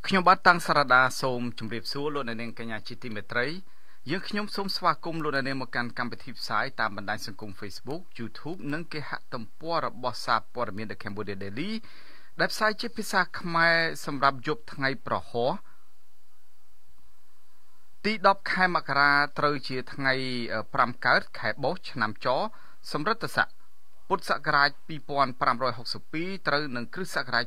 ខ្ញុំបាទតាំងសារ៉ាដាសូមជម្រាបសួរលោកអ្នកនាងកញ្ញាជាទីមេត្រីយើងខ្ញុំសូមស្វាគមន៍លោកអ្នកនាងមកកាន់កម្មវិធីផ្សាយតាមបណ្ដាញសង្គម Facebook YouTube និងគេហទំព័ររបស់សារព័ត៌មាន The Cambodia Daily ដែលផ្សាយជាភាសាខ្មែរសម្រាប់យប់ថ្ងៃប្រហោះទី10ខែមករាត្រូវជាថ្ងៃ5កើតខែបោះឆ្នាំចសម្រិទ្ធស័កពុទ្ធសករាជ2562ត្រូវនឹងគ្រិស្តសករាជ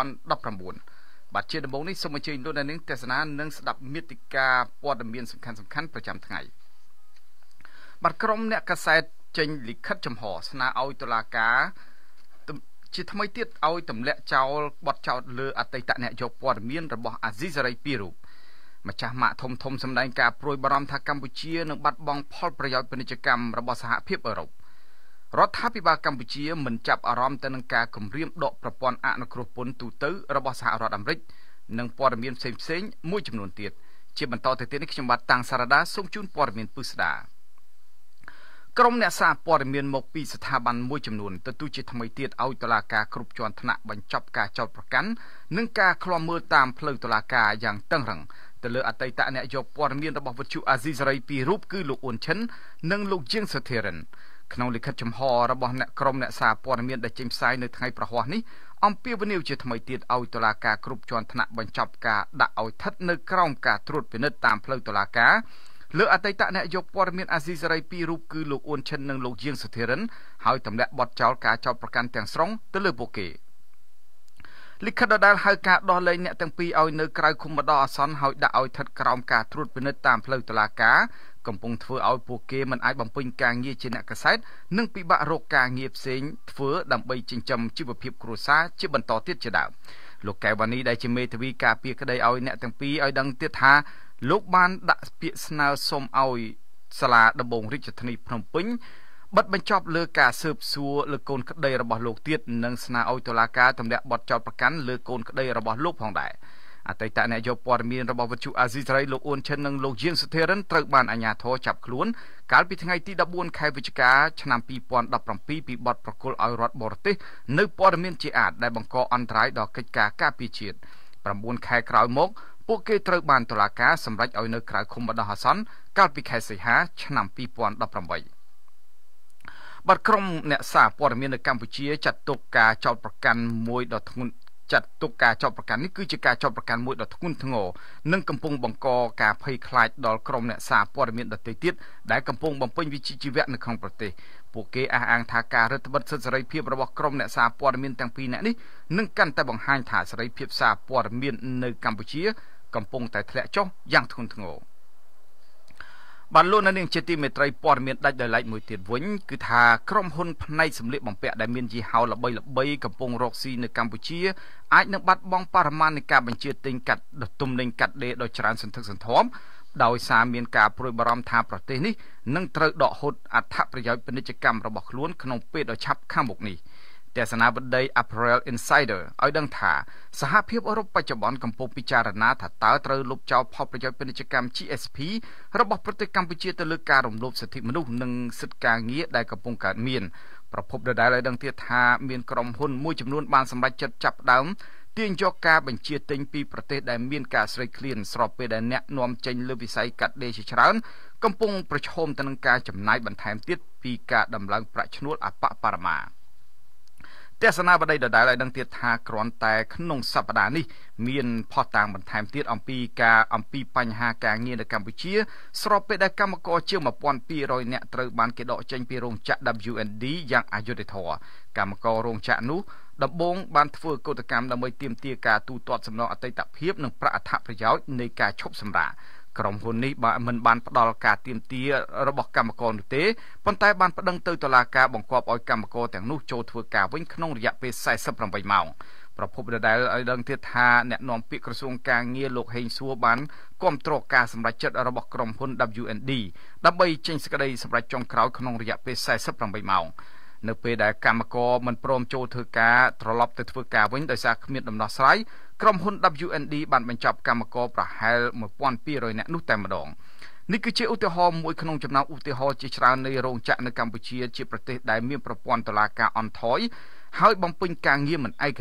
2019បាទជាដំបូងនេះសូមអញ្ជើញលោកអ្នកនាងទស្សនានិងស្ដាប់មាតិកាព័ត៌មានសំខាន់ៗប្រចាំថ្ងៃបាទក្រុមអ្នកកាសែតចេញលិខិតចំហស្នើឲ្យតុលាការជាថ្មីទៀតឲ្យទម្លាក់ចោលបទចោទលើអតីតអ្នកយកព័ត៌មានរបស់អាស៊ីសេរីពីររូបម្ចាស់ម៉ាកធំសម្ដែងការព្រួយបារម្ភថាកម្ពុជានឹងបាត់បង់ផលប្រយោជន៍ពាណិជ្ជកម្មរបស់សហភាពអឺរ៉ុបរដ្ឋាភិបាលកម្ពុជាមិនចាប់អារម្មណ៍ទៅនឹងការគម្រាមដកប្រព័ន្ធអនុគ្រោះពន្ធទូទៅរបស់សហរដ្ឋអាមេរិកនិងព័ត៌មានផ្សេងៗមួយចំនួនទៀតជាបន្តទៅទៀតនេះខ្ញុំបាទតាំងសារ៉ាដាសូមជូនព័ត៌មានពិស្ដាក្រុមអ្នកសារព័ត៌មានមកពីស្ថាប័នមួយចំនួនទទូចជាថ្មីទៀតឲ្យតុលាការគ្រប់ជាន់ថ្នាក់បញ្ចប់ការចោទប្រកាន់និងការឃ្លាំមើលតាមផ្លូវតុលាការយ៉ាងតឹងរ៉ឹងទៅលើអតីតអ្នកយកព័ត៌មានរបស់វិទ្យុអាស៊ីសេរីពីររូបគឺលោកអ៊ុនឈិននិងលោកជាងសុធិរិនក្នុងលិខិតចំហរបស់អ្នកក្រុមអ្នកសារព័ត៌មានដែលចេញផ្សាយនៅថ្ងៃប្រហោះនេះអំពាវនាវជាថ្មីទៀតឲ្យតុលាការគ្រប់ជាន់ថ្នាក់បញ្ចប់ការដាក់ឲ្យស្ថិតនៅក្រោមការត្រួតពិនិត្យតាមផ្លូវតុលាការលើអតីតអ្នកយកព័ត៌មានអាស៊ីសេរីពីររូបគឺលោកអ៊ុនឈិននិងលោកជាងសុធិរិនហើយទម្លាក់បទចោទការចោទប្រកាន់ទាំងស្រុងទៅលើពួកគេលិខិតដដែលហៅការដោះលែងអ្នកទាំងពីរឲ្យនៅក្រៅឃុំបណ្ដោះអាសន្នហើយដាក់ឲ្យស្ថិតក្រោមការត្រួតពិនិត្យតាមផ្លូវតុលាការកំពុងធ្វើឲ្យពួកគេមិនអាចបំពេញការងារជាអ្នកកាសែតនិងពិបាករកការងារផ្សេងធ្វើដើម្បីចិញ្ចឹមជីវភាពគ្រួសារជាបន្តទៀតជាដើមលោកកែវវ៉ានីដែលជាមេធាវីការពារក្តីឲ្យអ្នកទាំងពីរឲ្យដឹងទៀតថាលោកបានដាក់ពាក្យស្នើសុំឲ្យសាលាដំបងរាជធានីភ្នំពេញបិទបញ្ចប់លើការស៊ើបសួរលើកូនក្តីរបស់លោកទៀតនិងស្នើឲ្យតុលាការទម្លាក់បទចោទប្រកាន់លើកូនក្តីរបស់លោកផងដែរអតីតអ្នកយកព័ត៌មានរបស់វិទ្យុអាស៊ីសេរីលោកអ៊ុនឈិននិងលោកជាងសុធិរិនត្រូវបានអាជ្ញាធរចាប់ខ្លួនកាលពីថ្ងៃទី14ខែវិច្ឆិកាឆ្នាំ2017ពីបទប្រគល់ឲ្យរដ្ឋបរទេសនៅព័ត៌មានជាអាតដែលបង្កអន្តរាយដល់កិច្ចការការពារជាតិ9ខែក្រោយមកពួកគេត្រូវបានតុលាការសម្រេចឲ្យនៅក្រៅឃុំបណ្ដោះអាសន្នកាលពីខែសីហាឆ្នាំ2018បាទក្រុមអ្នកសារព័ត៌មាននៅកម្ពុជាចាត់ទុកការចោទប្រកាន់មួយដ៏ធ្ងន់ចាត់ទុកការចោទប្រកាន់នេះគឺជាការចោទប្រកាន់មួយដ៏ធ្ងន់ធ្ងរនិងកំពុងបង្កការភ័យខ្លាចដល់ក្រុមអ្នកសារព័ត៌មានដទៃទៀតដែលកំពុងបំពេញវិជ្ជាជីវៈនៅក្នុងប្រទេសពួកគេអះអាងថាការរឹតបន្តឹងសិទ្ធិសេរីភាពរបស់ក្រុមអ្នកសារព័ត៌មានទាំងពីរនាក់នេះនឹងកាន់តែបង្ហាញថាសេរីភាពសារព័ត៌មាននៅកម្ពុជាកំពុងតែធ្លាក់ចុះយ៉ាងធ្ងន់ធ្ងរបាទលោកនាងជាទីមេត្រីព័ត៌មានដាច់ដោយឡែកមួយទៀតវិញគឺថាក្រុមហ៊ុនផ្នែកសម្លៀកបំពាក់ដែលមានយីហោល្បីៗកំពុងរកស៊ីនៅកម្ពុជាអាចនឹងបាត់បង់បរិមាណនៃការបញ្ជាទិញកាត់ទំនិញកាត់ដេរដ៏ច្រើនសន្ធឹកសន្ធាប់ដោយសារមានការព្រួយបារម្ភថាប្រទេសនេះនឹងត្រូវដកហូតអត្ថប្រយោជន៍ពាណិជ្ជកម្មរបស់ខ្លួនក្នុងពេលដ៏ឆាប់ខាងមុខនេះទស្សនាវដ្តី Apparel Insider ឲ្យដឹងថាសហភាពអឺរ៉ុបបច្ចុប្បន្នកំពុងពិចារណាថាតើត្រូវលុបចោលផលប្រយោជន៍ពាណិជ្ជកម្ម GSP របស់ប្រទេសកម្ពុជាទៅលើការរំលោភសិទ្ធិមនុស្សនិងសិទ្ធិការងារដែលកំពុងកើតមានប្រពន្ធដដែលឲ្យដឹងទៀតថាមានក្រុមហ៊ុនមួយចំនួនបានសម្រេចចិត្តចាប់ផ្ដើមទាញយកការបញ្ជាទិញពីប្រទេសដែលមានការស្រេកឃ្លានស្របពេលដែលអ្នកនាំចេញលើវិស័យកាត់ដេរជាច្រើនកំពុងប្រឈមទៅនឹងការចំណាយបន្ថែមទៀតពីការដំឡើងប្រាក់ឈ្នួលអបបរមាទស្សនាវដ្តីដដែលឲ្យដឹងទៀតថាគ្រាន់តែក្នុងសប្តាហ៍នេះមានផុសតាងបន្ថែមទៀតអំពីបញ្ហាការងារនៅកម្ពុជាស្របពេលដែលកម្មករជាង1200នាក់ត្រូវបានគេដកចេញពីរោងចក្រ WND យ៉ាងអយុត្តិធម៌កម្មកររោងចក្រនោះដំបូងបានធ្វើកោតកម្មដើម្បីទាមទារការទូទាត់សំណងអតីតភាពនិងប្រាក់អត្ថប្រយោជន៍នៃការឈប់សម្រាកក្រុមហ៊ុននេះមិនបានផ្ដល់ការទាមទាររបស់កម្មករនោះទេប៉ុន្តែបានប្តឹងទៅតុលាការបង្គាប់ឲ្យកម្មករទាំងនោះចូលធ្វើការវិញក្នុងរយៈពេល48ម៉ោងប្រពន្ធដដែលឲ្យដឹងទៀតថាអ្នកនាំពាក្យក្រសួងការងារលោកហេងសួរបានគាំទ្រការសម្រេចចិត្តរបស់ក្រុមហ៊ុន WND ដើម្បីចេញសេចក្តីសម្រេចចុងក្រោយក្នុងរយៈពេល48ម៉ោងនៅពេលដែលកម្មករមិនព្រមចូលធ្វើការត្រឡប់ទៅធ្វើការវិញដោយសារគ្មានដំណោះស្រាយក្រុមហ៊ុន WND បានបញ្ចប់កម្មករប្រហែល1200នាក់នោះតែម្ដងនេះគឺជាឧទាហរណ៍មួយក្នុងចំណោមឧទាហរណ៍ជាច្រើននៃរោងចក្រនៅកម្ពុជាជាប្រទេសដែលមានប្រព័ន្ធតុលាការអន់ថយហើយបំពេញការងារមិនឯករាជ្យ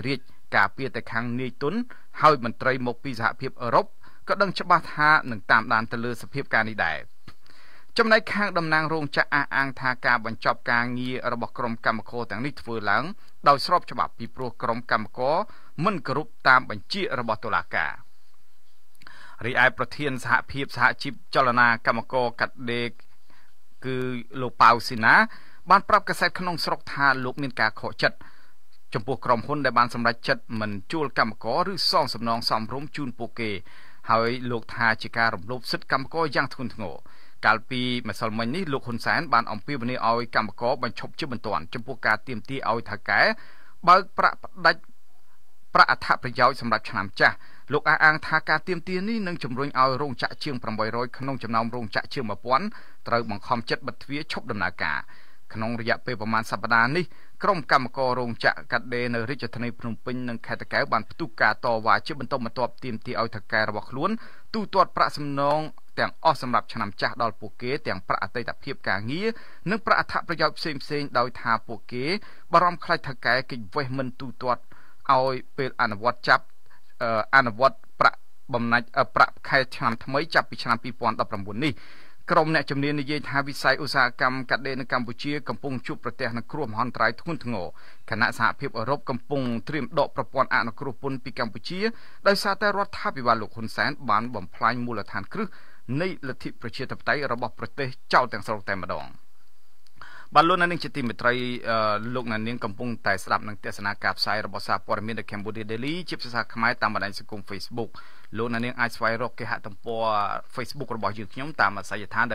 ការពារតែខាងនាយទុនហើយមន្ត្រីមកពីសហភាពអឺរ៉ុបក៏ដឹងច្បាស់ថានឹងតាមដានទៅលើសភាពការនេះដែរចំណែកខាងតំណាងរោងចក្រអះអាងថាការបញ្ចប់ការងាររបស់ក្រុមកម្មករទាំងនេះធ្វើឡើងដោយស្របច្បាប់ពីព្រោះក្រុមកម្មករមិនគោរពតាមបញ្ជារបស់តុលាការរីឯប្រធានសហភាពសហជីពចលនាកម្មករកាត់ដេរគឺលោកប៉ៅស៊ីណាបានប្រាប់កាសែតក្នុងស្រុកថាលោកមានការខកចិត្តចំពោះក្រុមហ៊ុនដែលបានសម្រេចចិត្តមិនជួលកម្មករឬសងសំណងសមរម្យជូនពួកគេហើយលោកថាជាការរំលោភសិទ្ធិកម្មករយ៉ាងធ្ងន់ធ្ងរកាលពីម្សិលមិញនេះលោកហ៊ុនសែនបានអំពាវនាវឲ្យកម្មករបញ្ឈប់ជាបន្ទាន់ចំពោះការទាមទារឲ្យថៅកែបើកប្រាក់ផ្ដាច់ប្រាក់អត្ថប្រយោជន៍សម្រាប់ឆ្នាំចាស់លោកអះអាងថាការទាមទារនេះនឹងជំរុញឲ្យរោងចក្រជាង800ក្នុងចំណោមរោងចក្រជាង1000ត្រូវបង្ខំចិត្តបិទទ្វារឈប់ដំណើរការក្នុងរយៈពេលប្រមាណសប្តាហ៍នេះក្រុមកម្មកររោងចក្រកាត់ដេរនៅរាជធានីភ្នំពេញនិងខេត្តតាកែវបានផ្ទុះការតវ៉ាជាបន្តបន្ទាប់ទាមទារឲ្យថៅកែរបស់ខ្លួនទូទាត់ប្រាក់សំណងទាំងអស់សម្រាប់ឆ្នាំចាស់ដល់ពួកគេទាំងប្រាក់អតីតភាពការងារនិងប្រាក់អត្ថប្រយោជន៍ផ្សេងៗដោយថាពួកគេបារម្ភខ្លាចថៅកែគេចវេះមិនទូទាត់ឲ្យពេលអនុវត្តប្រាក់បំណាច់ប្រាក់ខែឆ្នាំថ្មីចាប់ពីឆ្នាំ2019នេះក្រុមអ្នកជំនាញនិយាយថាវិស័យឧស្សាហកម្មកាត់ដេរនៅកម្ពុជាកំពុងជួបប្រទះនឹងគ្រោះមហន្តរាយធ្ងន់ធ្ងរគណៈសហភាពអឺរ៉ុបកំពុងត្រៀមដកប្រព័ន្ធអនុគ្រោះពន្ធពីកម្ពុជាដោយសារតែរដ្ឋាភិបាលលោកហ៊ុនសែនបានបំផ្លាញមូលដ្ឋានគ្រឹះនៃលទ្ធិប្រជាធិបតេយ្យរបស់ប្រទេសចោលទាំងស្រុងតែម្ដងបាទលោកនាងជាទីមេត្រីលោកនាងកំពុងតែស្ដាប់នឹងទស្សនាការផ្សាយរបស់សារព័ត៌មាន The Cambodia Daily ជាភាសាខ្មែរតាមបណ្ដាញសង្គម Facebook លោកនាងអាចស្វែងរកគេហទំព័រ Facebook របស់យើងខ្ញុំតាមអាសយដ្ឋាន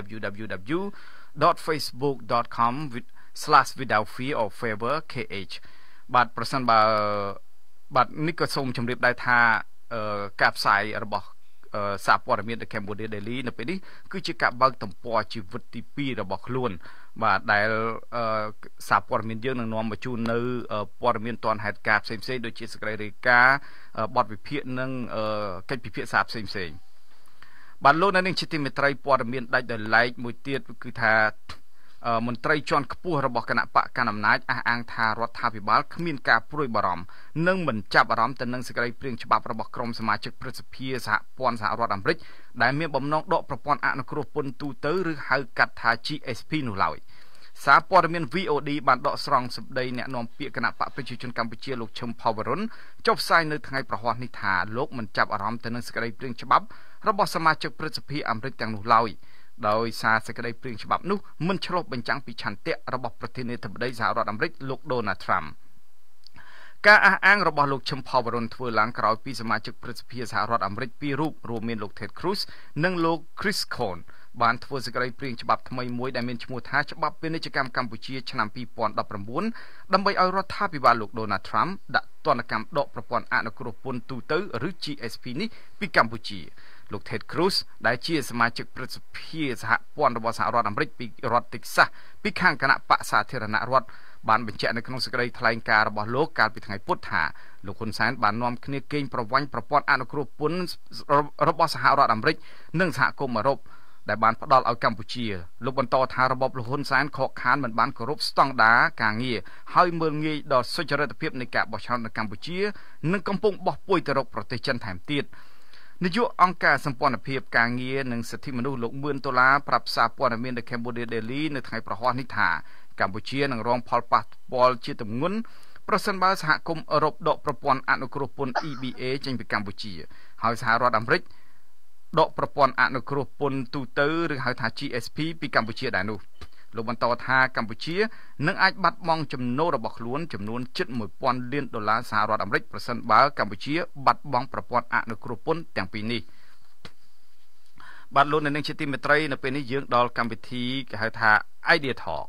www.facebook.com/withoutfear/favor.kh បាទប្រសិនបើបាទនេះក៏សូមជម្រាបដែរថាការផ្សាយរបស់សារព័ត៌មាន The Cambodia Daily នៅពេលនេះគឺជាការបើកទំព័រជីវិតទី2របស់ខ្លួនបាទដែលសារព័ត៌មានយើងនឹងនាំមកជូននៅព័ត៌មានទាន់ហេតុការណ៍ផ្សេងៗដូចជាសេចក្តីរាយការណ៍បទវិភាគនិងកិច្ចពិភាក្សាផ្សេងៗបាទលោកនៅនឹងជាទីមេត្រីព័ត៌មានដាច់ដោយឡែកមួយទៀតគឺថាមន្ត្រីជាន់ខ្ពស់របស់គណៈបកកណ្ដាលអំណាចអះអាងថារដ្ឋាភិបាលគ្មានការព្រួយបារម្ភនិងមិនចាប់អារម្មណ៍ទៅនឹងសេចក្តីព្រាងច្បាប់របស់ក្រុមសមាជិកព្រឹទ្ធសភាសហព័ន្ធសហរដ្ឋអាមេរិកដែលមានបំណងដកប្រព័ន្ធអនុគ្រោះពន្ធទូទៅឬហៅកាត់ថា GSP នោះឡើយសារព័ត៌មាន VOD បានដកស្រង់សម្ដីអ្នកនាំពាក្យគណៈបកប្រជាជនកម្ពុជាលោកឈឹមផៅវរុនចុះផ្សាយនៅថ្ងៃប្រហ័សនេះថាលោកមិនចាប់អារម្មណ៍ទៅនឹងសេចក្តីព្រាងច្បាប់របស់សមាជិកព្រឹទ្ធសភាអាមេរិកទាំងនោះឡើយដោយសារសេចក្តីព្រាងច្បាប់នោះមិនឆ្លុះបញ្ចាំងពីឆន្ទៈរបស់ប្រធានាធិបតីសហរដ្ឋអាមេរិកលោក Donald Trump ការអះអាងរបស់លោកឈឹមផៅវរុនធ្វើឡើងក្រោយពីសមាជិកព្រឹទ្ធសភាសហរដ្ឋអាមេរិកពីររូបរួមមានលោក Ted Cruz និងលោក Chris Cohn បានធ្វើសេចក្តីព្រាងច្បាប់ថ្មីមួយដែលមានឈ្មោះថាច្បាប់ពាណិជ្ជកម្មកម្ពុជាឆ្នាំ2019ដើម្បីឲ្យរដ្ឋាភិបាលលោក Donald Trump ដាក់ទណ្ឌកម្មដកប្រព័ន្ធអនុគ្រោះពន្ធទូទៅឬ GSP នេះពីកម្ពុជាលោក Ted Cruz ដែលជាសមាជិកព្រឹទ្ធសភាសហព័ន្ធរបស់សហរដ្ឋអាមេរិកពីរដ្ឋ Texas ពីខាងគណៈបកសាធារណរដ្ឋបានបញ្ជាក់នៅក្នុងសេចក្តីថ្លែងការណ៍របស់លោកកាលពីថ្ងៃពុធថាលោកហ៊ុនសែនបាននាំគ្នាកេងប្រវ័ញ្ចប្រព័ន្ធអនុគ្រោះពន្ធរបស់សហរដ្ឋអាមេរិកនិងសហគមន៍អឺរ៉ុបដែលបានផ្ដល់ឲ្យកម្ពុជាលោកបន្តថារបបលោកហ៊ុនសែនខកខានមិនបានគោរពស្តង់ដារការងារហើយមើលងាយដល់សុចរិតភាពនៃការបោះឆ្នោតនៅកម្ពុជានិងកំពុងបោះពុយទៅរកប្រទេសចិនថែមទៀតនាយកអង្គការសម្ព័ន្ធភាពការងារនិងសិទ្ធិមនុស្សលោក$10,000ប្រាប់សារព័ត៌មាន The Cambodia Daily នៅថ្ងៃប្រហ័សនេះថាកម្ពុជានឹងរងផលប៉ះពាល់ជាទម្ងន់ប្រសិនបើសហគមន៍អឺរ៉ុបដកប្រព័ន្ធអនុគ្រោះពន្ធ EBA ចេញពីកម្ពុជាហើយសហរដ្ឋអាមេរិកដកប្រព័ន្ធអនុគ្រោះពន្ធទូទៅឬហៅថា GSP ពីកម្ពុជាដែរនោះលោកបន្តថាកម្ពុជានឹងអាចបាត់បង់ចំណូលរបស់ខ្លួនចំនួនជិត$1,000 លានសហរដ្ឋអាមេរិកប្រសិនបើកម្ពុជាបាត់បង់ប្រព័ន្ធអនុគ្រោះពន្ធទាំងពីរនេះបាទលោកអ្នកនាងជាទីមេត្រីនៅពេលនេះយើងដល់កម្មវិធីគេហៅថា Idea Talk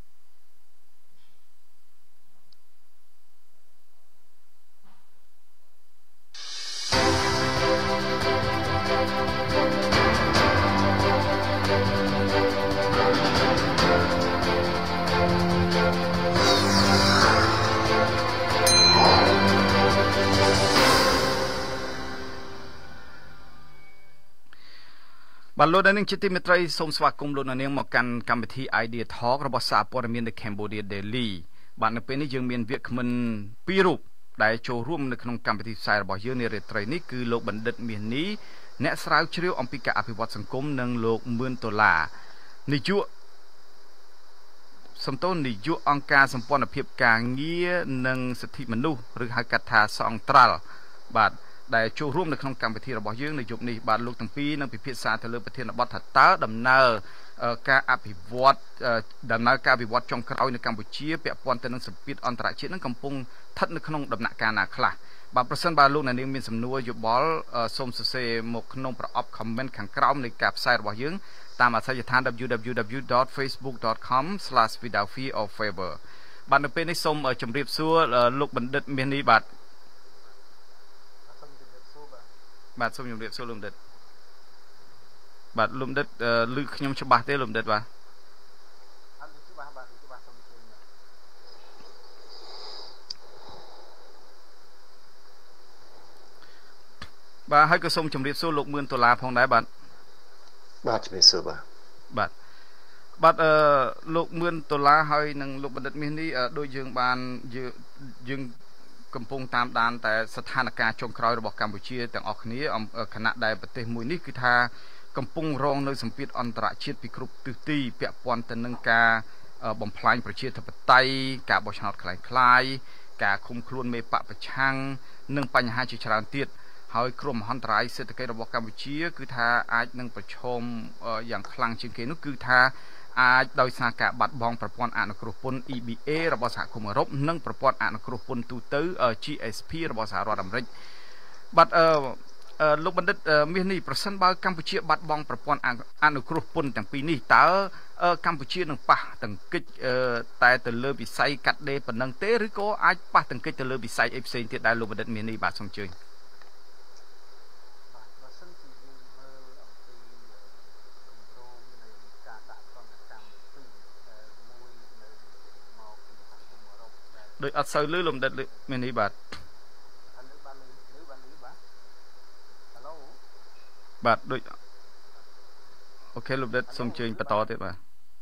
បាទលោកនាងជាទីមេត្រីសូមស្វាគមន៍លោកនាងមកកាន់កម្មវិធី Idea Talk របស់សារព័ត៌មាន The Cambodia Daily បាទនៅពេលនេះយើងមានវាគ្មិន2រូបដែលចូលរួមនៅក្នុងកម្មវិធីផ្សាយរបស់យើងនារាត្រីនេះគឺលោកបណ្ឌិតមាសនេះអ្នកស្រាវជ្រាវអំពីការអភិវឌ្ឍសង្គមនិងលោកមឿនដុល្លារនាយកអង្គការសម្ព័ន្ធភាពការងារនិងសិទ្ធិមនុស្សឬហៅកាត់ថាសង្ត្រាល់បាទដែលចូលរួមនៅក្នុងកម្មវិធីរបស់យើងនៅយប់នេះបាទលោកទាំងពីរនឹងពិភាក្សាទៅលើប្រធានបទថាតើដំណើរការអភិវឌ្ឍចុងក្រោយនៅកម្ពុជាពាក់ព័ន្ធទៅនឹងសម្ពាធអន្តរជាតិនឹងកំពុងស្ថិតនៅក្នុងដំណាក់កាលណាខ្លះបាទប្រសិនបើលោកអ្នកនាងមានសំណួរយោបល់សូមសរសេរមកក្នុងប្រអប់ comment ខាងក្រោមនៃការផ្សាយរបស់យើងតាមអាសយដ្ឋាន www.facebook.com/withoutfearorfavor បាទនៅពេលនេះសូមជម្រាបសួរលោកបណ្ឌិតមាសនេះបាទសូមជម្រាបសួរលោកបណ្ឌិតបាទលោកបណ្ឌិតឮខ្ញុំច្បាស់ទេលោកបណ្ឌិតបាទអត់ច្បាស់បាទច្បាស់សូមជម្រាបបាទហើយក៏សូមជម្រាបសួរលោកមឿនដុល្លារផងដែរបាទជំរាបសួរបាទលោកមឿនដុល្លារហើយនិងលោកបណ្ឌិតមាសនេះដូចយើងបានយើងកំពុងតាមដានតែស្ថានភាពចុងក្រោយរបស់កម្ពុជាទាំងអស់គ្នាខណៈដែលប្រទេសមួយនេះគឺថាកំពុងរងនៅសម្ពាធអន្តរជាតិពីគ្រប់ទិសទីពាក់ព័ន្ធទៅនឹងការបំផ្លាញប្រជាធិបតេយ្យការបោះឆ្នោតคล้ายៗការឃុំខ្លួនមេបកប្រឆាំងនិងបញ្ហាជាច្រើនទៀតហើយគ្រោះមហន្តរាយសេដ្ឋកិច្ចរបស់កម្ពុជាគឺថាអាចនឹងប្រឈមយ៉ាងខ្លាំងជាងគេនោះគឺថាអាចដោយសារការបាត់បង់ប្រព័ន្ធអនុគ្រោះពន្ធ EBA របស់សហគមន៍អឺរ៉ុបនិងប្រព័ន្ធអនុគ្រោះពន្ធទូទៅ GSP របស់សហរដ្ឋអាមេរិកបាទលោកបណ្ឌិតមាសនេះប្រសិនបើកម្ពុជាបាត់បង់ប្រព័ន្ធអនុគ្រោះពន្ធទាំងពីរនេះតើកម្ពុជានឹងប៉ះទង្គិចតែទៅលើវិស័យកាត់ដេរប៉ុណ្ណឹងទេឬក៏អាចប៉ះទង្គិចទៅលើវិស័យអីផ្សេងទៀតដែរលោកបណ្ឌិតមាសនេះបាទសូមអញ្ជើញដោយអត់សូវលឺលំដិតមាននេះបាទបាទដូចអូខេលំដិតសូមអញ្ជើញបន្តទៀតបាទ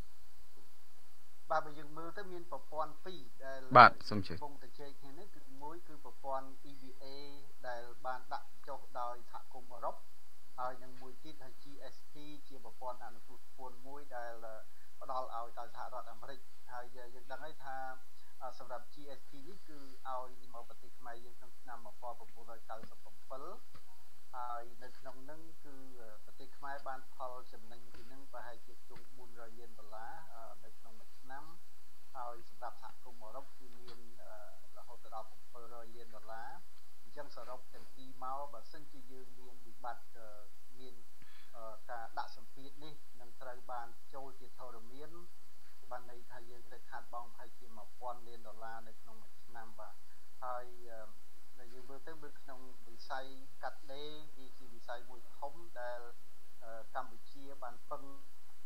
បើយើងមើលទៅមានប្រព័ន្ធ2ដែលបាទសូមអញ្ជើញកំពុងតែជែកគ្នានេះគឺមួយគឺប្រព័ន្ធ EBA ដែលបានដាក់ចុះដោយសហគមន៍អឺរ៉ុបហើយនឹងមួយទៀតគឺ GSP ជាប្រព័ន្ធអនុគ្រោះពន្ធមួយដែលផ្ដល់ឲ្យដល់សហរដ្ឋអាមេរិកហើយយើងដឹងហើយថាសម្រាប់ GSP នេះគឺឲ្យមកប្រទេសខ្មែរយើងក្នុងឆ្នាំ1997ហើយនៅក្នុងនឹងគឺប្រទេសខ្មែរបានផលចំណេញពីនឹងប្រហែលជាជុំ$400 លាននៅក្នុងមួយឆ្នាំហើយសម្រាប់សហគមន៍អឺរ៉ុបគឺមានរហូតដល់$700 លានអញ្ចឹងសរុបទាំងពីរមកបើសិនជាយើងមានវិបត្តិមានការដាក់សម្ពាធនេះនឹងត្រូវបានចូលជាធរមានបានន័យថាយើងត្រូវខាតបង់ប្រហែលជា$1000 លាននៅក្នុងមួយឆ្នាំបាទហើយដែលយើងមើលទៅក្នុងវិស័យកាត់ដេរវាជាវិស័យមួយធំដែលកម្ពុជាបានពឹង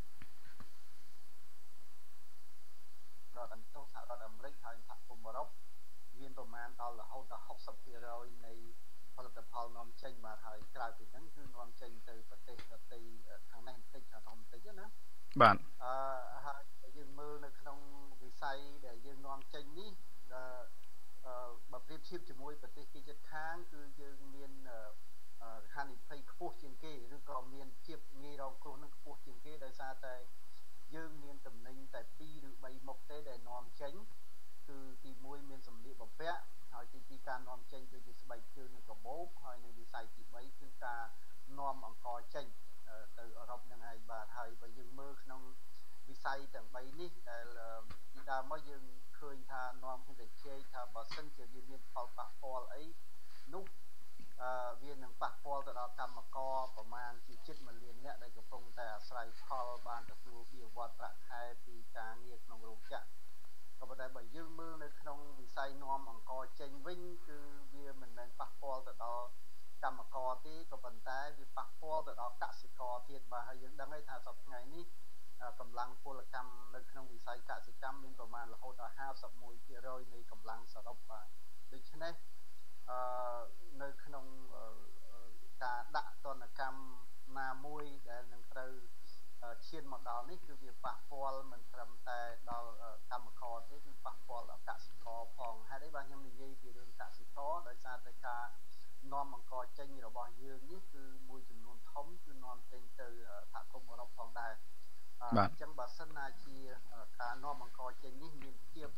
រដ្ឋអន្តរសហរដ្ឋអាមេរិកហើយសហគមន៍អឺរ៉ុបមានប្រមាណដល់រហូតដល់60% នៃផលិតផលនាំចេញបាទហើយក្រៅពីហ្នឹងគឺនាំចេញទៅប្រទេសដទៃខាងនេះបន្តិចខាងនោះបន្តិចណាបាទហើយយើងមើលនៅក្នុងវិស័យដែលយើងនាំចេញនេះបើប្រៀបធៀបជាមួយប្រទេសគេជិតខាងគឺយើងមានហានិភ័យខ្ពស់ជាងគេឬក៏មានភាពងាយរងគ្រោះនឹងខ្ពស់ជាងគេដោយសារតែយើងមានតំណែងតែ2ឬ3មុខទេដែលនាំចេញគឺទី1មានសម្លៀកបំពាក់ហើយទី2ការនាំចេញដូចជាស្បែកជើងនិងកាបូបហើយនៅវិស័យទី3គឺការនាំអង្ករចេញទៅអឺរ៉ុបនឹងឯងបាទហើយបើយើងមើលក្នុងវិស័យទាំង3នេះដែលពីដើមមកយើងឃើញថានាំគ្នាទៅជែកថាបើសិនជាវាមានផលប៉ះពាល់អីនោះវានឹងប៉ះពាល់ទៅដល់កម្មករប្រមាណជាជិត1 លាននាក់ដែលកំពុងតែអាស្រ័យផលបានទទួលបៀវត្សប្រាក់ខែពីការងារក្នុងរោងចក្រក៏ប៉ុន្តែបើយើងមើលនៅក្នុងវិស័យនាំអង្ករចេញវិញគឺវាមិនមែនប៉ះពាល់ទៅដល់កម្មករទេក៏ប៉ុន្តែវាប៉ះពាល់ទៅដល់កសិករទៀតបាទហើយយើងដឹងហើយថាសប្តាហ៍ថ្ងៃនេះកម្លាំងពលកម្មនៅក្នុងវិស័យកសិកម្មមានប្រមាណរហូតដល់51% នៃកម្លាំងសរុបបាទដូច្នេះនៅក្នុងការដាក់ទណ្ឌកម្មណាមួយដែលនឹងត្រូវឈានមកដល់នេះគឺវាប៉ះពាល់មិនត្រឹមតែដល់កម្មករទេគឺប៉ះពាល់ដល់កសិករផងហេតុអីបាទខ្ញុំនិយាយពីរឿងកសិករ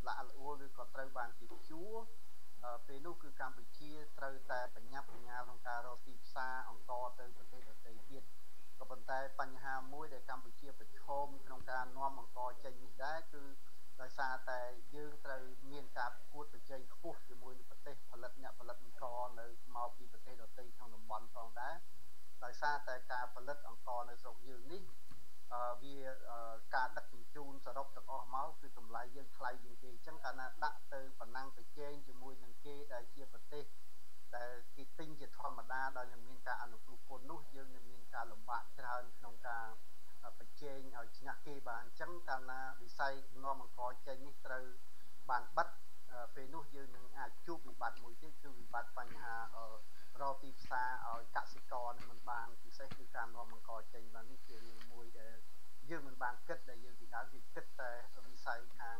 ละអលឬក៏ត្រូវបានគេជួពេលនោះគឺកម្ពុជាត្រូវតែបញ្ញាប់បញ្ញាលក្នុងការរកទីផ្សារអង្គទៅប្រទេសដទៃទៀតក៏ប៉ុន្តែបញ្ហាមួយដែលកម្ពុជាប្រឈមក្នុងការនាំអង្គចេញនេះដែរគឺដោយសារតែយើងត្រូវមានការប្រកួតប្រជែងខ្ពស់ជាមួយនឹងប្រទេសផលិតអ្នកផលិតអង្គនៅមកពីប្រទេសដទៃក្នុងតំបន់ផងដែរដោយសារតែការផលិតអង្គនៅស្រុកយើងនេះវាការដឹកជញ្ជូនសរុបទាំងអស់មកគឺតម្លៃយើងថ្លៃជាងគេអញ្ចឹងកាលណាដាក់ទៅប៉ុណ្ណឹងប្រជែងជាមួយនឹងគេដែលជាប្រទេសដែលគេទិញជាធម្មតាដោយនឹងមានការអនុគ្រោះពន្ធនោះយើងនឹងមានការលំបាកច្រើនក្នុងការប្រជែងឲ្យឈ្នះគេបានអញ្ចឹងកាលណាវិស័យនាំអង្គចេញនេះត្រូវបានបិទពេលនោះយើងនឹងអាចជួបវិបត្តិមួយទៀតគឺវិបត្តិបញ្ហារកទីផ្សារឲ្យកសិករនឹងមិនបានពិសេសគឺការនាំអង្គចេញបាននេះជារឿងមួយដែលយើងមិនបានគិតដែលយើងពីដើមគឺគិតតែវិស័យខាង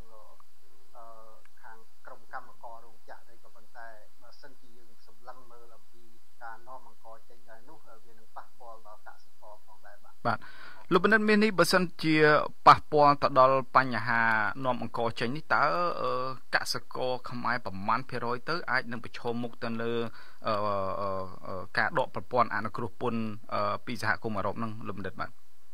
ក្រុមកម្មកររោងចក្រទេក៏ប៉ុន្តែបើសិនជាយើងសម្លឹងមើលអំពីការនាំអង្គចេញដែរនោះវានឹងប៉ះពាល់ដល់កសិករផងដែរបាទលោកបណ្ឌិតមាននេះបើសិនជាប៉ះពាល់ទៅដល់បញ្ហានាំអង្គចេញនេះតើកសិករខ្មែរប្រមាណ%ទៅអាចនឹងប្រឈមមុខទៅលើការដកប្រព័ន្ធអនុគ្រោះពន្ធពីសហគមន៍អឺរ៉ុបនឹងលោកបណ្ឌិតបាទ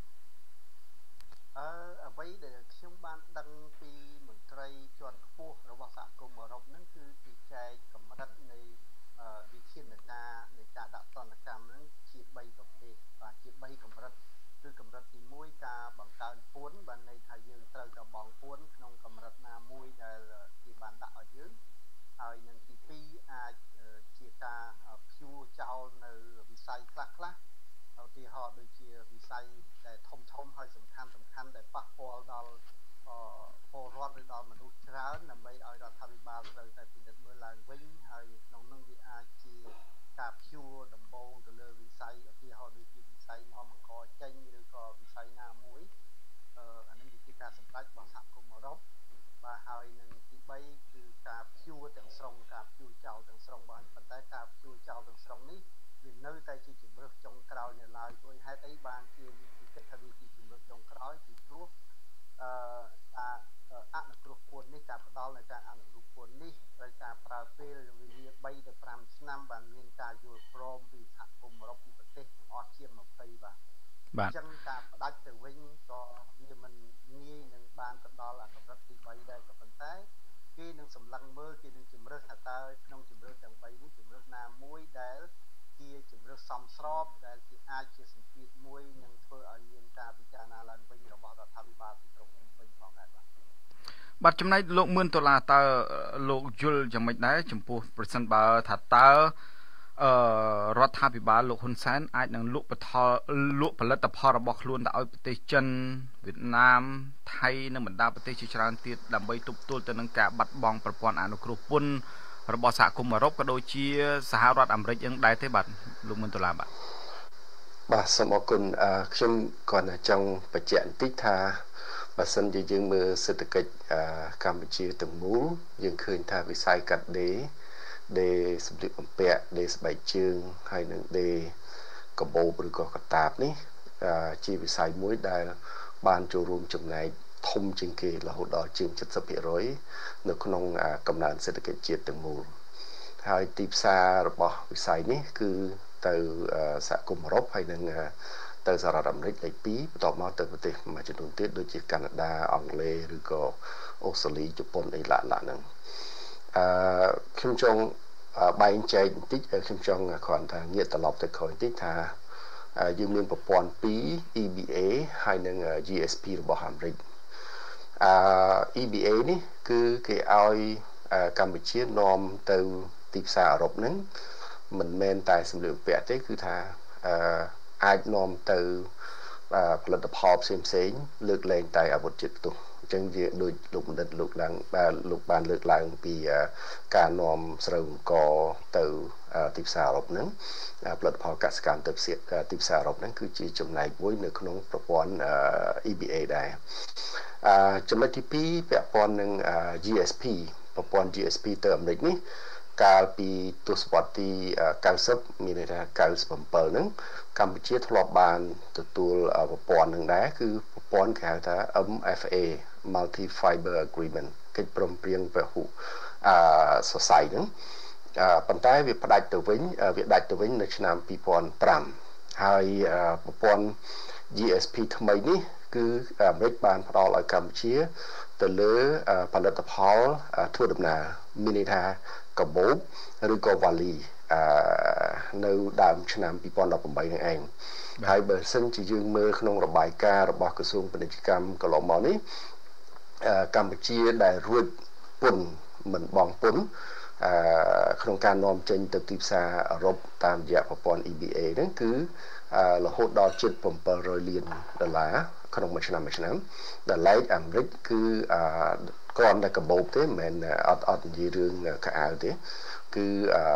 អ្វីដែលខ្ញុំបានដឹងពីមន្ត្រីជាន់ខ្ពស់របស់សហគមន៍អឺរ៉ុបហ្នឹងគឺគេចែកកម្រិតនៃវិធានការនៃការដាក់ទណ្ឌកម្មហ្នឹងជា3ប្រភេទបាទជា3កម្រិតគឺកម្រិតទី1ការបង្កើនពន្ធបានន័យថាយើងត្រូវតែបង់ពន្ធក្នុងកម្រិតណាមួយដែលគេបានដាក់ឲ្យយើងហើយនឹងទី2អាចជាការព្យួរចោលនៅវិស័យខ្លះឧទាហរណ៍ដូចជាវិស័យដែលធំហើយសំខាន់ដែលប៉ះពាល់ដល់ពលរដ្ឋឬដល់មនុស្សច្រើនដើម្បីឲ្យរដ្ឋាភិបាលត្រូវតែពិនិត្យមើលឡើងវិញហើយក្នុងនោះវាអាចជាការព្យួរដំបូងទៅលើវិស័យឧទាហរណ៍ដូចជាវិស័យនាំអង្គចេញឬក៏វិស័យណាមួយអានេះវាជាការសម្រេចរបស់សហគមន៍អឺរ៉ុបបាទហើយនឹងទី3គឺការព្យួរទាំងស្រុងការព្យួរចោលទាំងស្រុងបាទប៉ុន្តែការព្យួរចោលទាំងស្រុងនេះវានៅតែជាជំរើសចុងក្រោយនៅឡើយដោយហេតុអីបានជាគិតថាវាជាជំរើសចុងក្រោយពីព្រោះការអនុគ្រោះពន្ធនេះការផ្ដល់នៃការអនុគ្រោះពន្ធនេះត្រូវការប្រើពេលវេលា3ទៅ5ឆ្នាំបានមានការយល់ព្រមពីសហគមន៍អឺរ៉ុបពីប្រទេសទាំងអស់ជាង20បាទអញ្ចឹងការផ្ដាច់ទៅវិញក៏វាមិនងាយនឹងបានទៅដល់កម្រិតទី3ដែរក៏ប៉ុន្តែគេនឹងសម្លឹងមើលគេនឹងជំរើសថាតើក្នុងជំរើសទាំង3នេះជំរើសណាមួយដែលជាជំរើសសមស្របដែលជាអាចជាសម្ពាធមួយនឹងធ្វើឲ្យមានការពិចារណាឡើងវិញរបស់រដ្ឋាភិបាលទីក្រុងភ្នំពេញផងដែរបាទចំណែកលោកមឿនដុល្លារតើលោកយល់យ៉ាងម៉េចដែរចំពោះប្រសិនបើថាតើរដ្ឋាភិបាលលោកហ៊ុនសែនអាចនឹងលក់ផលិតផលរបស់ខ្លួនទៅឲ្យប្រទេសចិនវៀតណាមថៃនិងបណ្ដាប្រទេសជាច្រើនទៀតដើម្បីទប់ទល់ទៅនឹងការបាត់បង់ប្រព័ន្ធអនុគ្រោះពន្ធរបស់សហគមន៍អឺរ៉ុបក៏ដូចជាសហរដ្ឋអាមេរិកយ៉ាងដែរទេបាទលោកមឿនដុល្លារបាទសូមអរគុណខ្ញុំគ្រាន់តែចង់បញ្ជាក់បន្តិចថាបើសិនជាយើងមើលសេដ្ឋកិច្ចកម្ពុជាទាំងមូលយើងឃើញថាវិស័យកាត់ដេរសម្លៀកបំពាក់ដេរស្បែកជើងហើយនឹងដេរកាបូបឬក៏កតាបនេះជាវិស័យមួយដែលបានចូលរួមចំណែកធំជាងគេរហូតដល់ជាង 70% នៅក្នុងកំណើនសេដ្ឋកិច្ចជាតិទាំងមូលហើយទីផ្សាររបស់វិស័យនេះគឺទៅសហគមន៍អឺរ៉ុបហើយនឹងទៅសហរដ្ឋអាមេរិកលេខ2បន្ទាប់មកទៅប្រទេសមួយចំនួនទៀតដូចជាកាណាដាអង់គ្លេសឬក៏អូស្ត្រាលីជប៉ុនអីឡាហ្នឹងខ្ញុំចង់បែងចែកបន្តិចខ្ញុំចង់គ្រាន់តែងាកត្រឡប់ទៅក្រោយបន្តិចថាយើងមានប្រព័ន្ធ2 EBA ហើយនឹង GSP របស់អាមេរិកEBA នេះគឺគេឲ្យកម្ពុជានាំទៅទីផ្សារអឺរ៉ុបហ្នឹងមិនមែនតែសម្លៀកបំពាក់ទេគឺថាអាចនាំទៅផលិតផលផ្សេងលើកលែងតែអាវុធជាតិផ្ទុះអញ្ចឹងវាដូចលោកបណ្ឌិតលោកបានលើកឡើងពីការនាំស្រូវអង្ករទៅទីផ្សារអឺរ៉ុបហ្នឹងផលិតផលកសិកម្មទៅទីផ្សារអឺរ៉ុបហ្នឹងគឺជាចំណែកមួយនៅក្នុងប្រព័ន្ធ EBA ដែរចំណុចទី2ពាក់ព័ន្ធនឹង GSP ប្រព័ន្ធ GSP ទៅអាមេរិកនេះកាលពីទសវត្សរ៍ទី90មានន័យថា97ហ្នឹងកម្ពុជាធ្លាប់បានទទួលប្រព័ន្ធនឹងដែរគឺប្រព័ន្ធគេហៅថា MFA Multi Fiber Agreement កិច្ចព្រមព្រៀងពហុសរសៃហ្នឹងប៉ុន្តែវាផ្ដាច់ទៅវិញនៅឆ្នាំ2005ហើយប្រព័ន្ធ GSP ថ្មីនេះគឺអាមេរិកបានផ្ដល់ឲ្យកម្ពុជាទៅលើផលិតផលធ្វើដំណើរមានន័យថាកាបូបឬក៏វ៉ាលីនៅដើមឆ្នាំ2018ហ្នឹងឯងហើយបើសិនជាយើងមើលក្នុងរបាយការណ៍របស់ក្រសួងពាណិជ្ជកម្មកន្លងមកនេះកម្ពុជាដែលរួចពន្ធមិនបង់ពន្ធក្នុងការនាំចេញទៅទីផ្សារអឺរ៉ុបតាមរយៈប្រព័ន្ធ EBA ហ្នឹងគឺរហូតដល់ជិត$700 លានក្នុងមួយឆ្នាំដែលឡែកអាមេរិកគឺគ្រាន់តែកាបូបទេមិនមែនអត់និយាយរឿងកៅអៅទេគឺ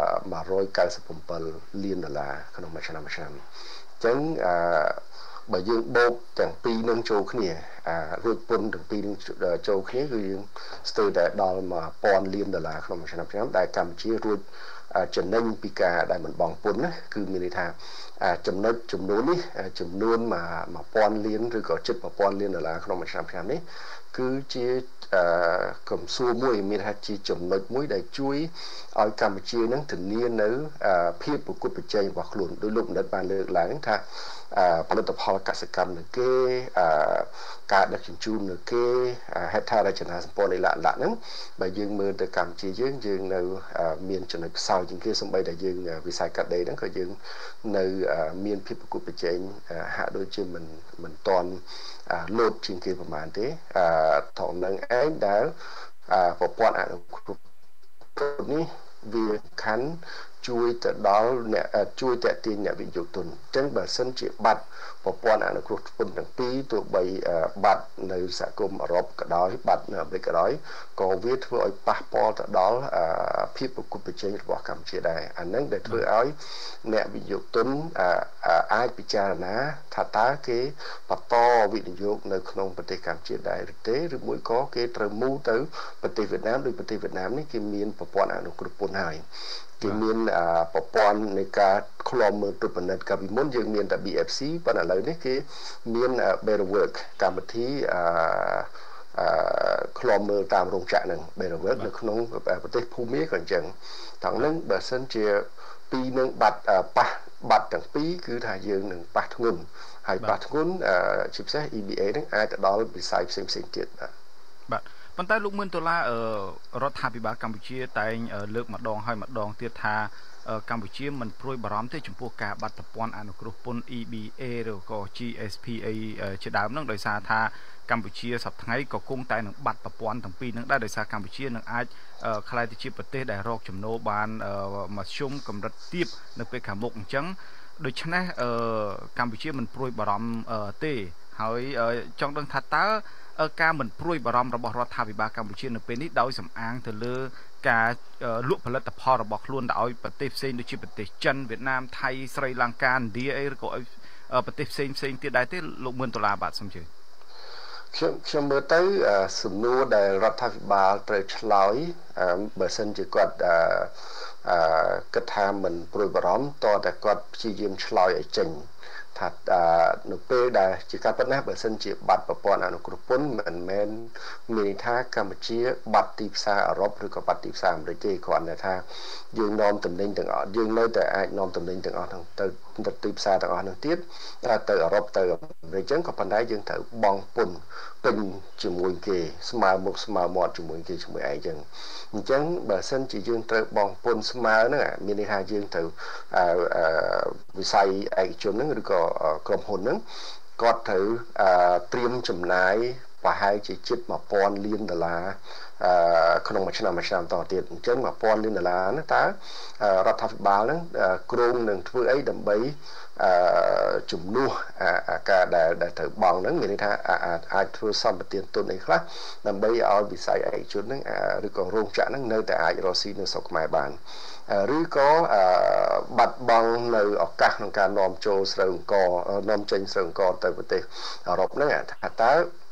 $197 លានក្នុងមួយឆ្នាំអញ្ចឹងបើយើងបូកទាំងពីរនឹងចូលគ្នារួចពន្ធទាំងពីរនឹងចូលគ្នាគឺយើងស្ទើរតែដល់$1000 លានក្នុងមួយឆ្នាំដែលកម្ពុជារួចចំណេញពីការដែលមិនបង់ពន្ធណាគឺមានន័យថាចំណុចចំនួននេះចំនួន$1000 លានឬក៏ជិត$1000 លានក្នុងមួយឆ្នាំនេះគឺជាកំសួរមួយមានថាជាចំណុចមួយដែលជួយឲ្យកម្ពុជានឹងធានានៅភាពប្រកួតប្រជែងរបស់ខ្លួនដោយលោកបណ្ឌិតបានលើកឡើងថាផលិតផលកសិកម្មនៅគេការដឹកជញ្ជូននៅគេហេដ្ឋារចនាសម្ព័ន្ធនៃលក្ខណៈហ្នឹងបើយើងមើលទៅកម្ពុជាយើងនៅមានចំណុចខ្សោយជាងគេសូម្បីតែយើងវិស័យកាត់ដេរហ្នឹងក៏យើងនៅមានភាពប្រកួតប្រជែងហាក់ដូចជាមិនតាន់លោតជាងគេប្រហែលទេត្រង់នឹងឯងដែលប្រព័ន្ធអនុគ្រោះពន្ធនេះវាខានជួយទៅដល់អ្នកជួយតាក់ទាញអ្នកវិនិយោគទុនអញ្ចឹងបើសិនជាបាត់ប្រព័ន្ធអនុគ្រោះពន្ធទាំងពីរទោះបីបាត់នៅសហគមន៍អឺរ៉ុបក៏ដោយបាត់នៅអាមេរិកក៏ដោយក៏វាធ្វើឲ្យប៉ះពាល់ទៅដល់ភាពប្រកួតប្រជែងរបស់កម្ពុជាដែរអានឹងដែលធ្វើឲ្យអ្នកវិនិយោគទុនអាចពិចារណាថាតើគេបន្តវិនិយោគនៅក្នុងប្រទេសកម្ពុជាដែរឬទេឬមួយក៏គេត្រូវមូលទៅប្រទេសវៀតណាមដោយប្រទេសវៀតណាមនេះគេមានប្រព័ន្ធអនុគ្រោះពន្ធហើយគេមានប្រព័ន្ធនៃការឃ្លាំមើលទុបពិនិត្យកាលពីមុនយើងមានតែ BFC ប៉ុន្តែឥឡូវនេះគេមាន Better Work កម្មវិធីឃ្លាំមើលតាមរោងចក្រហ្នឹង Better Work នៅក្នុងប្រទេសភូមាក៏អញ្ចឹងថងហ្នឹងបើសិនជាពីរនឹងបាត់ទាំងពីរគឺថាយើងនឹងប៉ះធ្ងន់ហើយប៉ះធ្ងន់ជាពិសេស EBA ហ្នឹងអាចទៅដល់វិស័យផ្សេងទៀតបាទប៉ុន្តែលោកមឿនដុល្លាររដ្ឋាភិបាលកម្ពុជាតែងលើកម្ដងហើយម្ដងទៀតថាកម្ពុជាមិនព្រួយបារម្ភទេចំពោះការបាត់ប្រព័ន្ធអនុគ្រោះពន្ធ EBA ឬក៏ GSPA ជាដើមនឹងដោយសារថាកម្ពុជាសប្តាហ៍ថ្ងៃក៏គង់តែនឹងបាត់ប្រព័ន្ធទាំងពីរនឹងដែរដោយសារកម្ពុជានឹងអាចក្លាយទៅជាប្រទេសដែលរកចំណូលបានមធ្យមកម្រិតទាបនៅពេលខាងមុខអញ្ចឹងដូច្នេះកម្ពុជាមិនព្រួយបារម្ភទេហើយចង់ដឹងថាតើការមិនព្រួយបារម្ភរបស់រដ្ឋាភិបាលកម្ពុជានៅពេលនេះដោយសំអាងទៅលើការលក់ផលិតផលរបស់ខ្លួនទៅឲ្យប្រទេសផ្សេងដូចជាប្រទេសចិនវៀតណាមថៃស្រីលង្កាឥណ្ឌាអីឬក៏ឲ្យប្រទេសផ្សេងទៀតដែរទេលោកមឿនដុល្លារបាទសូមជឿខ្ញុំមើលទៅសំណួរដែលរដ្ឋាភិបាលត្រូវឆ្លើយបើសិនជាគាត់គិតថាមិនព្រួយបារម្ភតតែគាត់ព្យាយាមឆ្លើយឲ្យចេញថានៅពេលដែលជាការពិតណាស់បើសិនជាបាត់ប្រព័ន្ធអនុគ្រោះពន្ធមិនមែនមានន័យថាកម្ពុជាបាត់ទីផ្សារអឺរ៉ុបឬក៏បាត់ទីផ្សារអាមេរិកទេគ្រាន់តែថាយើងនាំទំនិញទាំងអស់យើងនៅតែអាចនាំទំនិញទាំងអស់ហ្នឹងទៅទីផ្សារទាំងអស់ហ្នឹងទៀតទៅអឺរ៉ុបទៅអាមេរិកអញ្ចឹងក៏ប៉ុន្តែយើងត្រូវបង់ពន្ធពេញជាមួយគេស្មើមុខស្មើមាត់ជាមួយគេជាមួយឯងអញ្ចឹងបើសិនជាយើងត្រូវបង់ពន្ធស្មើហ្នឹងមានន័យថាយើងត្រូវវិស័យឯកជនហ្នឹងឬក៏ក្រុមហ៊ុនហ្នឹងគាត់ត្រូវត្រៀមចំណាយប្រហែលជាជិត$1000 លានក្នុងមួយឆ្នាំតទៀតអញ្ចឹង$1000 លានហ្នឹងតើរដ្ឋាភិបាលហ្នឹងគ្រោងនឹងធ្វើអីដើម្បីជំនួសការដែលត្រូវបង់ហ្នឹងមានន័យថាអាចធ្វើសម្បទានទុនអីខ្លះដើម្បីឲ្យវិស័យឯកជនហ្នឹងឬក៏រោងចក្រហ្នឹងនៅតែអាចរកស៊ីនៅស្រុកខ្មែរបានឬក៏បាត់បង់នៅឱកាសក្នុងការនាំចូលស្រូវអង្ករនាំចេញស្រូវអង្ករទៅប្រទេសអឺរ៉ុបហ្នឹងថាតើ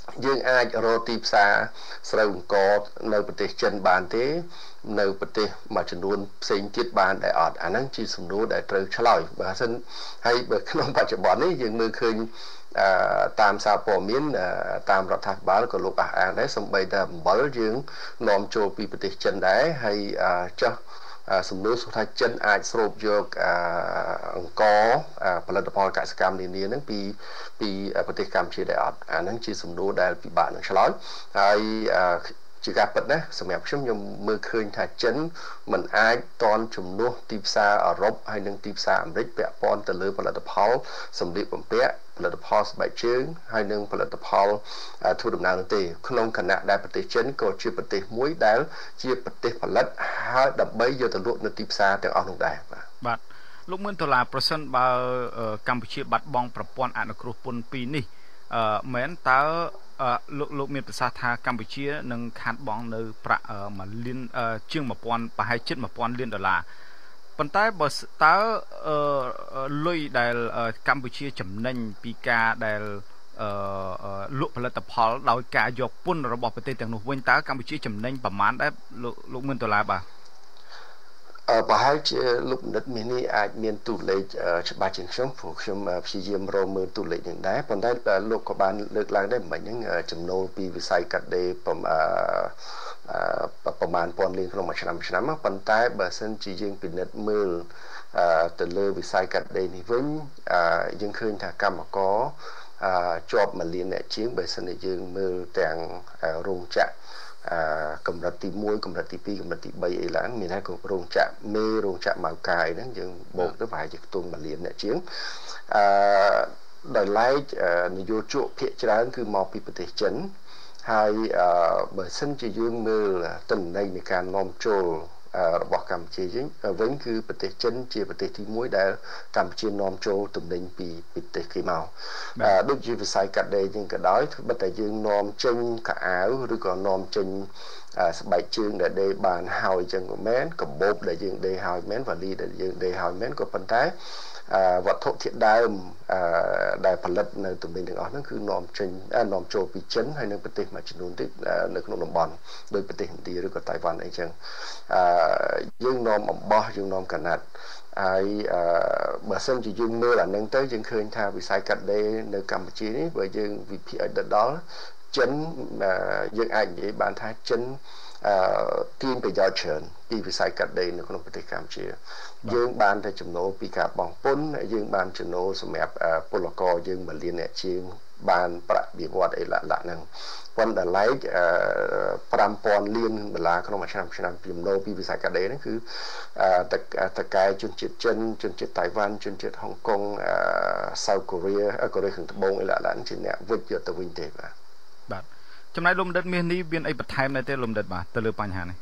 យើងអាចរកទីផ្សារស្រូវអង្ករនៅប្រទេសចិនបានទេនៅប្រទេសមួយចំនួនផ្សេងទៀតបានដែរអត់អាហ្នឹងជាសំណួរដែលត្រូវឆ្លើយបើសិនហើយបើក្នុងបច្ចុប្បន្ននេះយើងមើលឃើញតាមសារព័ត៌មានតាមរដ្ឋាភិបាលក៏លោកអះអាងដែរសម្បីតែអំបិលយើងនាំចូលពីប្រទេសចិនដែរហើយចុះសំណួរសុខថាចិនអាចស្រូបយកអង្គផលិតផលកសិកម្មនានាហ្នឹងពីប្រទេសកម្ពុជាដែរអត់អាហ្នឹងជាសំណួរដែលពិបាកនឹងឆ្លើយហើយជាការពិតណាសម្រាប់ខ្ញុំមើលឃើញថាចិនមិនអាចតន់ជំនួសទីផ្សារអឺរ៉ុបហើយនិងទីផ្សារអាមេរិកពាក់ព័ន្ធទៅលើផលិតផលសម្លៀកបំពាក់ផលិតផលស្បែកជើងហើយនិងផលិតផលធ្វើដំណើរនោះទេក្នុងគណៈដែលប្រទេសចិនក៏ជាប្រទេសមួយដែលជាប្រទេសផលិតហើយដើម្បីយកទៅលក់នៅទីផ្សារទាំងអស់នោះដែរបាទលោកមឿនដុល្លារប្រសិនបើកម្ពុជាបាត់បង់ប្រព័ន្ធអនុគ្រោះពន្ធ2នេះមែនតើលោកមានប្រសាសន៍ថាកម្ពុជានឹងខាតបង់នៅប្រាក់1លានជាង1000ប្រហែលជិត1000លានដុល្លារប៉ុន្តែបើតើលុយដែលកម្ពុជាចំណេញពីការដែលលក់ផលិតផលដោយការយកពន្ធរបស់ប្រទេសទាំងនោះវិញតើកម្ពុជាចំណេញប្រមាណដែរលោកមឿនដុល្លារបាទប្រហែលជាលោកបណ្ឌិតមាននេះអាចមានតួលេខច្បាស់ជាងខ្ញុំព្រោះខ្ញុំព្យាយាមរកមើលតួលេខនឹងដែរប៉ុន្តែលោកក៏បានលើកឡើងដែរមិញហ្នឹងចំណូលពីវិស័យកាត់ដេរប្រមាណ1000លានក្នុងមួយឆ្នាំប៉ុន្តែបើសិនជាយើងពិនិត្យមើលទៅលើវិស័យកាត់ដេរនេះវិញយើងឃើញថាកម្មករជាប់1លានអ្នកជាងបើសិនជាយើងមើលទាំងរោងចក្រកម្រិតទី1កម្រិតទី2កម្រិតទី3អីឡើងមានតែរោងចក្រមេរោងចក្រម៉ៅកាយហ្នឹងយើងបូកទៅប្រហែលជាខ្ទង់1លានអ្នកជាងដោយឡែកនយោជកភាគច្រើនគឺមកពីប្រទេសចិនហើយបើសិនជាយើងមើលទិន្នន័យនៃការនាំចូលរបស់កម្ពុជាវិញគឺប្រទេសចិនជាប្រទេសទី1ដែលកម្ពុជានាំចូលទំនិញពីប្រទេសគេមកដូចជាវិស័យកាត់ដេរយើងក៏ដោយត្បិតតែយើងនាំចេញកៅអៅឬក៏នាំចេញស្បែកជើងដែលដេរបានហើយចឹងក៏មែនកាបូបដែលយើងដេរហើយមែនវ៉ាលីដែលយើងដេរហើយមែនក៏ប៉ុន្តែវត្ថុធាតុដើមដែលផលិតនៅទំនិញទាំងអស់ហ្នឹងគឺនាំចូលពីចិនហើយនៅប្រទេសមួយចំនួនទៀតនៅក្នុងតំបន់ដូចប្រទេសឥណ្ឌាឬក៏តៃវ៉ាន់អីចឹងយើងនាំអំបោះយើងនាំកាណាត់ហើយបើសិនជាយើងមើលអានឹងទៅយើងឃើញថាវិស័យកាត់ដេរនៅកម្ពុជានេះបើយើងវិភាគឲ្យដល់ចិនយើងអាចនិយាយបានថាចិនទាញប្រយោជន៍ច្រើនពីវិស័យកាត់ដេរនៅក្នុងប្រទេសកម្ពុជាយើងបានតែចំណូលពីការបង់ពន្ធយើងបានចំណូលសម្រាប់ពលករយើង1លានអ្នកជាងបានប្រាក់បៀវត្សអីឡាក់ហ្នឹងប៉ុន្តែឡែក5000លានដុល្លារក្នុងមួយឆ្នាំចំណូលពីវិស័យកាត់ដេរហ្នឹងគឺតកែជនជាតិចិនជនជាតិតៃវ៉ាន់ជនជាតិហុងកុងសៅកូរ៉េខាងត្បូងអីឡាក់ហ្នឹងជាអ្នកវិច្ចយកទៅវិញទេបាទចំណែកលោកបណ្ឌិតមាសនេះមានអីបន្ថែមដែរទេលោកបណ្ឌិតបាទទៅលើបញ្ហានេះ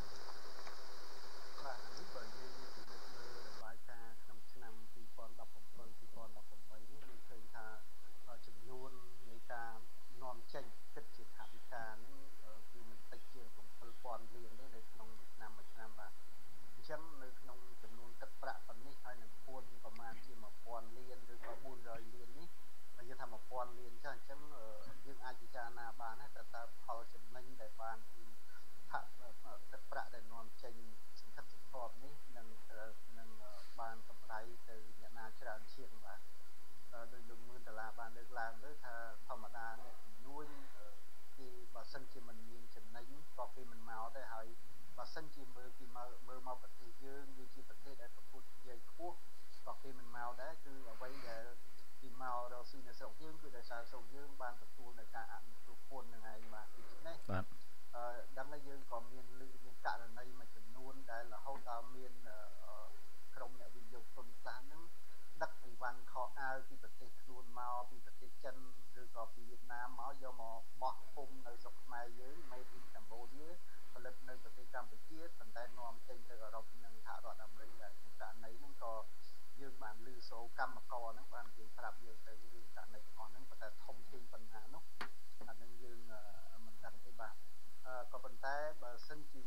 ក៏ប៉ុន្តែបើសិនជា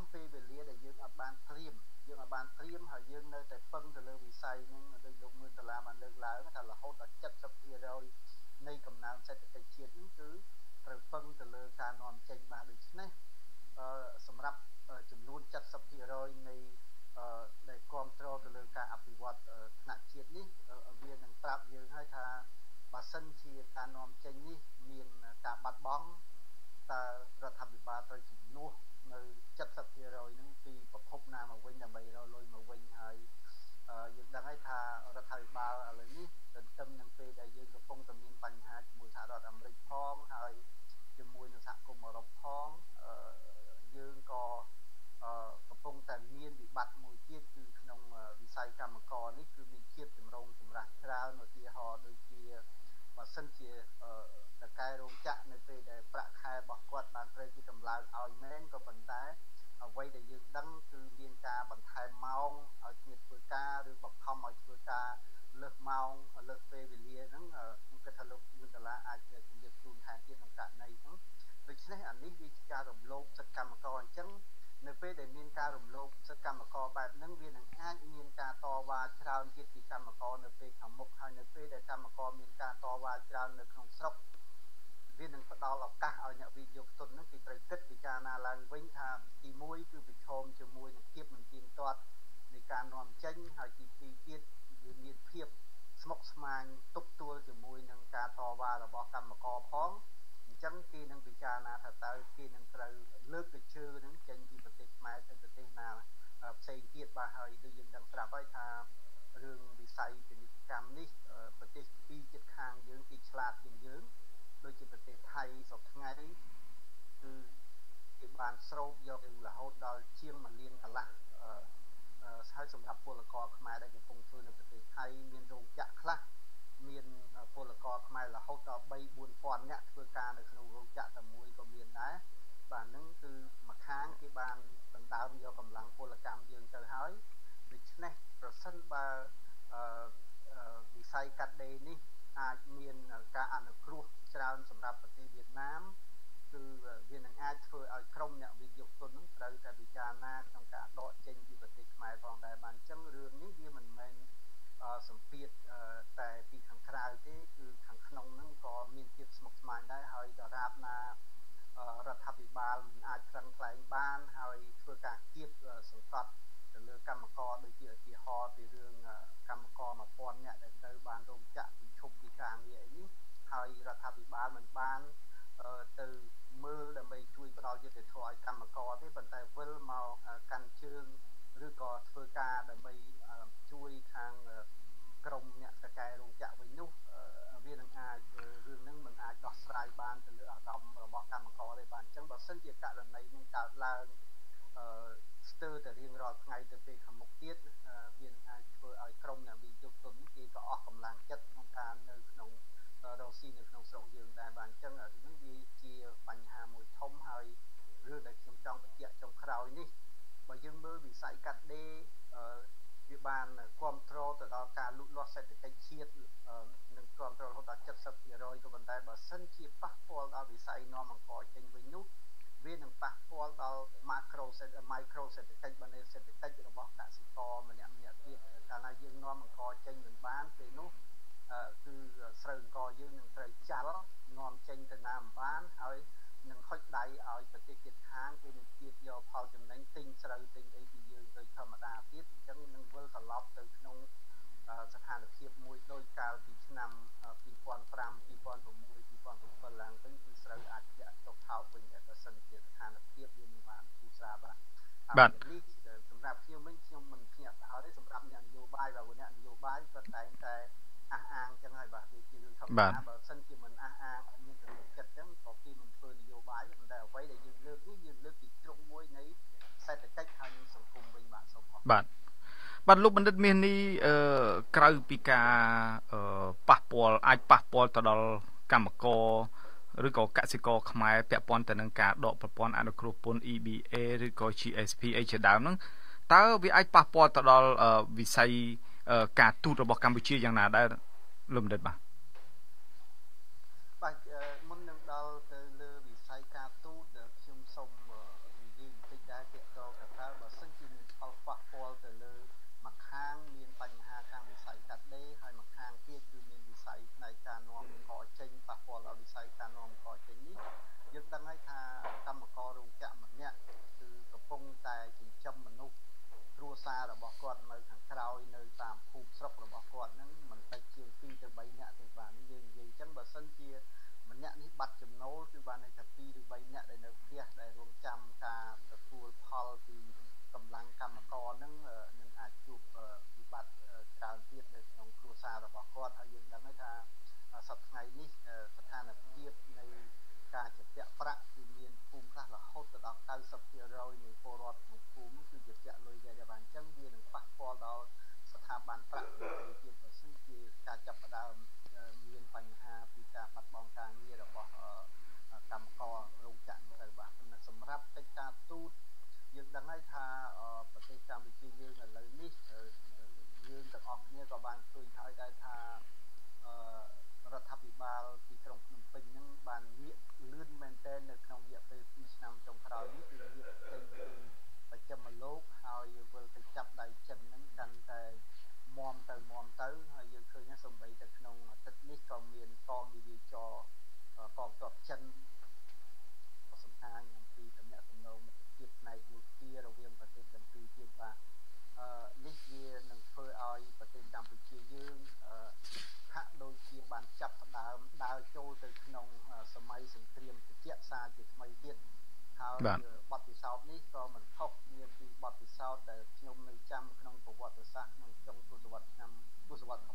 ពេលវេលាដែលយើងអត់បានត្រៀមហើយយើងនៅតែពឹងទៅលើវិស័យហ្នឹងដោយលោកមឿនដុល្លារបានលើកឡើងថារហូតដល់ 70% នៃកំណើនសេដ្ឋកិច្ចជាតិហ្នឹងគឺត្រូវពឹងទៅលើការនាំចេញបាទដូច្នេះសម្រាប់ចំនួន 70% នៃដែលគ្រប់គ្រងទៅលើការអភិវឌ្ឍថ្នាក់ជាតិនេះវានឹងប្រាប់យើងហើយថាបើសិនជាការនាំចេញនេះមានការបាត់បង់តើរដ្ឋាភិបាលត្រូវជំនួសនៅ 70% ហ្នឹងពីប្រភពណាមកវិញដើម្បីរកលុយមកវិញហើយយើងដឹងហើយថារដ្ឋាភិបាលឥឡូវនេះទន្ទឹមនឹងពេលដែលយើងកំពុងតែមានបញ្ហាជាមួយសហរដ្ឋអាមេរិកផងហើយជាមួយនឹងសហគមន៍អឺរ៉ុបផងយើងក៏កំពុងតែមានវិបត្តិមួយទៀតគឺក្នុងវិស័យកម្មករនេះគឺមានភាពចម្រូងចម្រាសច្រើនឧទាហរណ៍ដូចជាបើសិនជាតកែរោងចក្រនៅពេលដែលប្រាក់ខែរបស់គាត់បានត្រូវគេតម្លើងឲ្យមែនក៏ប៉ុន្តែអ្វីដែលយើងដឹងគឺមានការបន្ថែមម៉ោងឲ្យគ្នាធ្វើការឬបង្ខំឲ្យធ្វើការលើសម៉ោងលើសពេលវេលាហ្នឹងខ្ញុំគិតថាលោកមឿនដុល្លារអាចជម្រាបជូនថែមទៀតក្នុងករណីហ្នឹងដូច្នេះអានេះវាជាការរំលោភសិទ្ធិកម្មករអញ្ចឹងនៅពេលដែលមានការរំលោភសិទ្ធិកម្មករបែបហ្នឹងវានឹងអាចមានការតវ៉ាច្រើនទៀតពីកម្មករនៅពេលខាងមុខហើយនៅពេលដែលកម្មករមានការតវ៉ាច្រើននៅក្នុងស្រុកវានឹងផ្ដល់ឱកាសឲ្យអ្នកវិនិយោគទុនហ្នឹងគេត្រូវគិតពិចារណាឡើងវិញថាទី1គឺប្រឈមជាមួយនឹងភាពមិនទៀងទាត់នៃការនាំចេញហើយទី2ទៀតវាមានភាពស្មុគស្មាញទប់ទល់ជាមួយនឹងការតវ៉ារបស់កម្មករផងអញ្ចឹងគេនឹងពិចារណាថាតើគេនឹងត្រូវលើកកញ្ជើនឹងចេញពីប្រទេសខ្មែរទៅប្រទេសណាផ្សេងទៀតបាទហើយដូចយើងដឹងស្រាប់ហើយថារឿងវិស័យពាណិជ្ជកម្មនេះប្រទេសពីរជិតខាងយើងគេឆ្លាតជាងយើងដូចជាប្រទេសថៃសពថ្ងៃគឺគេបានស្រូបយករហូតដល់ជាង1លានកន្លះហើយសម្រាប់ពលករខ្មែរដែលកំពុងធ្វើនៅប្រទេសថៃមានរោងចក្រខ្លះមានពលករខ្មែររហូតដល់ 3-4,000 នាក់ធ្វើការនៅក្នុងរោងចក្រតែមួយក៏មានដែរបាទហ្នឹងគឺមួយខាងគេបានដណ្ដើមយកកម្លាំងពលកម្មយើងទៅហើយដូច្នេះប្រសិនបើវិស័យកាត់ដេរនេះអាចមានការអនុគ្រោះច្រើនសម្រាប់ប្រទេសវៀតណាមគឺវានឹងអាចធ្វើឲ្យក្រុមអ្នកវិនិយោគទុននឹងត្រូវតែពិចារណាក្នុងការដកចេញពីប្រទេសខ្មែរផងដែរបានអញ្ចឹងរឿងនេះវាមិនមែនសម្ពាធតែពីខាងក្រៅទេគឺខាងក្នុងហ្នឹងក៏មានភាពស្មុគស្មាញដែរហើយដរាបណារដ្ឋាភិបាលមិនអាចប្រឹងប្រែងបានហើយធ្វើការគៀបសង្កត់ទៅលើកម្មករដូចជាឧទាហរណ៍ពីរឿងកម្មករ 1000 នាក់ដែលទៅបានរោងចក្រពីឈប់ពីការងារអីនេះហើយរដ្ឋាភិបាលមិនបានទៅមើលដើម្បីជួយផ្ដល់យុត្តិធម៌ឲ្យកម្មករទេប៉ុន្តែវិលមកកាន់ជើងឬក៏ធ្វើការដើម្បីជួយខាងក្រុមអ្នកតកែរោងចក្រវិញនោះវានឹងអាចរឿងហ្នឹងមិនអាចដោះស្រាយបានទៅលើអារម្មណ៍របស់កម្មករទេបាទអញ្ចឹងបើសិនជាករណីនឹងកើតឡើងស្ទើរតែរៀងរាល់ថ្ងៃទៅពេលខាងមុខទៀតវានឹងអាចធ្វើឲ្យក្រុមអ្នកវិនិយោគទុនគេក៏អស់កម្លាំងចិត្តក្នុងការនៅក្នុងរកស៊ីនៅក្នុងស្រុកយើងដែរបាទអញ្ចឹងរឿងនេះវាជាបញ្ហាមួយធំហើយរឿងដែលខ្ញុំចង់បញ្ជាក់ចុងក្រោយនេះបើយើងមើលវិស័យកាត់ដេរវាបានគ្រប់គ្រងទៅដល់ការលូតលាស់សេដ្ឋកិច្ចជាតិនិងគ្រប់គ្រងរហូតដល់ 70% ក៏ប៉ុន្តែបើសិនជាប៉ះពាល់ដល់វិស័យនាំអង្ករចេញវិញនោះវានឹងប៉ះពាល់ដល់ micro សេដ្ឋកិច្ចបណ្ដាសេដ្ឋកិច្ចរបស់កសិករម្នាក់ទៀតកាលណាយើងនាំអង្ករចេញមិនបានពេលនោះគឺស្រូវអង្ករយើងនឹងត្រូវចាល់នាំចេញទៅណាមិនបានហើយនឹងហុចដៃឲ្យប្រទេសជិតខាងគេនឹងគៀបយកផលចំណេញទិញស្រូវទិញអីពីយើងទៅធម្មតាទៀតអញ្ចឹងនឹងវិលត្រឡប់ទៅក្នុងស្ថានភាពមួយដូចកាលពីឆ្នាំ2005 2006 2007ឡើងវិញគឺស្រូវអាចធ្លាក់ចុះថោកវិញបើសិនជាស្ថានភាពវានឹងបានធូរស្រាលបាទនេះសម្រាប់ខ្ញុំវិញខ្ញុំមិនភ្ញាក់ផ្អើលទេសម្រាប់អ្នកនយោបាយបើអ្នកនយោបាយគាត់តែងតែអះអាងចឹងហើយបាទវាជារឿងធម្មតាបើសិនជាមិនអះអាងឲ្យមានទំនុកចិត្តចឹងក៏គេមិនធ្វើនយោបាយប៉ុន្តែអ្វីដែលយើងលើកនេះយើងលើកពីជ្រុងមួយនៃសេដ្ឋកិច្ចហើយនឹងសង្គមវិញបាទសូមអរគុណបាទលោកបណ្ឌិតមាសនេះក្រៅពីការប៉ះពាល់អាចប៉ះពាល់ទៅដល់កម្មករឬក៏កសិករខ្មែរពាក់ព័ន្ធទៅនឹងការដកប្រព័ន្ធអនុគ្រោះពន្ធ EBA ឬក៏ GSP អីជាដើមហ្នឹងតើវាអាចប៉ះពាល់ទៅដល់វិស័យការទូតរបស់កម្ពុជាយ៉ាងណាដែរលោកបណ្ឌិតបាទមុននឹងដល់ទៅលើវិស័យការទូតខ្ញុំសូមនិយាយបន្តិចដែរទាក់ទងទៅថ្មីទៀតហើយបទពិសោធន៍នេះក៏មិនខុសគ្នាពីបទពិសោធន៍ដែលខ្ញុំនៅចាំក្នុងប្រវត្តិសាស្ត្រក្នុងចុងទសវត្សរ៍ឆ្នាំទសវត្សរ៍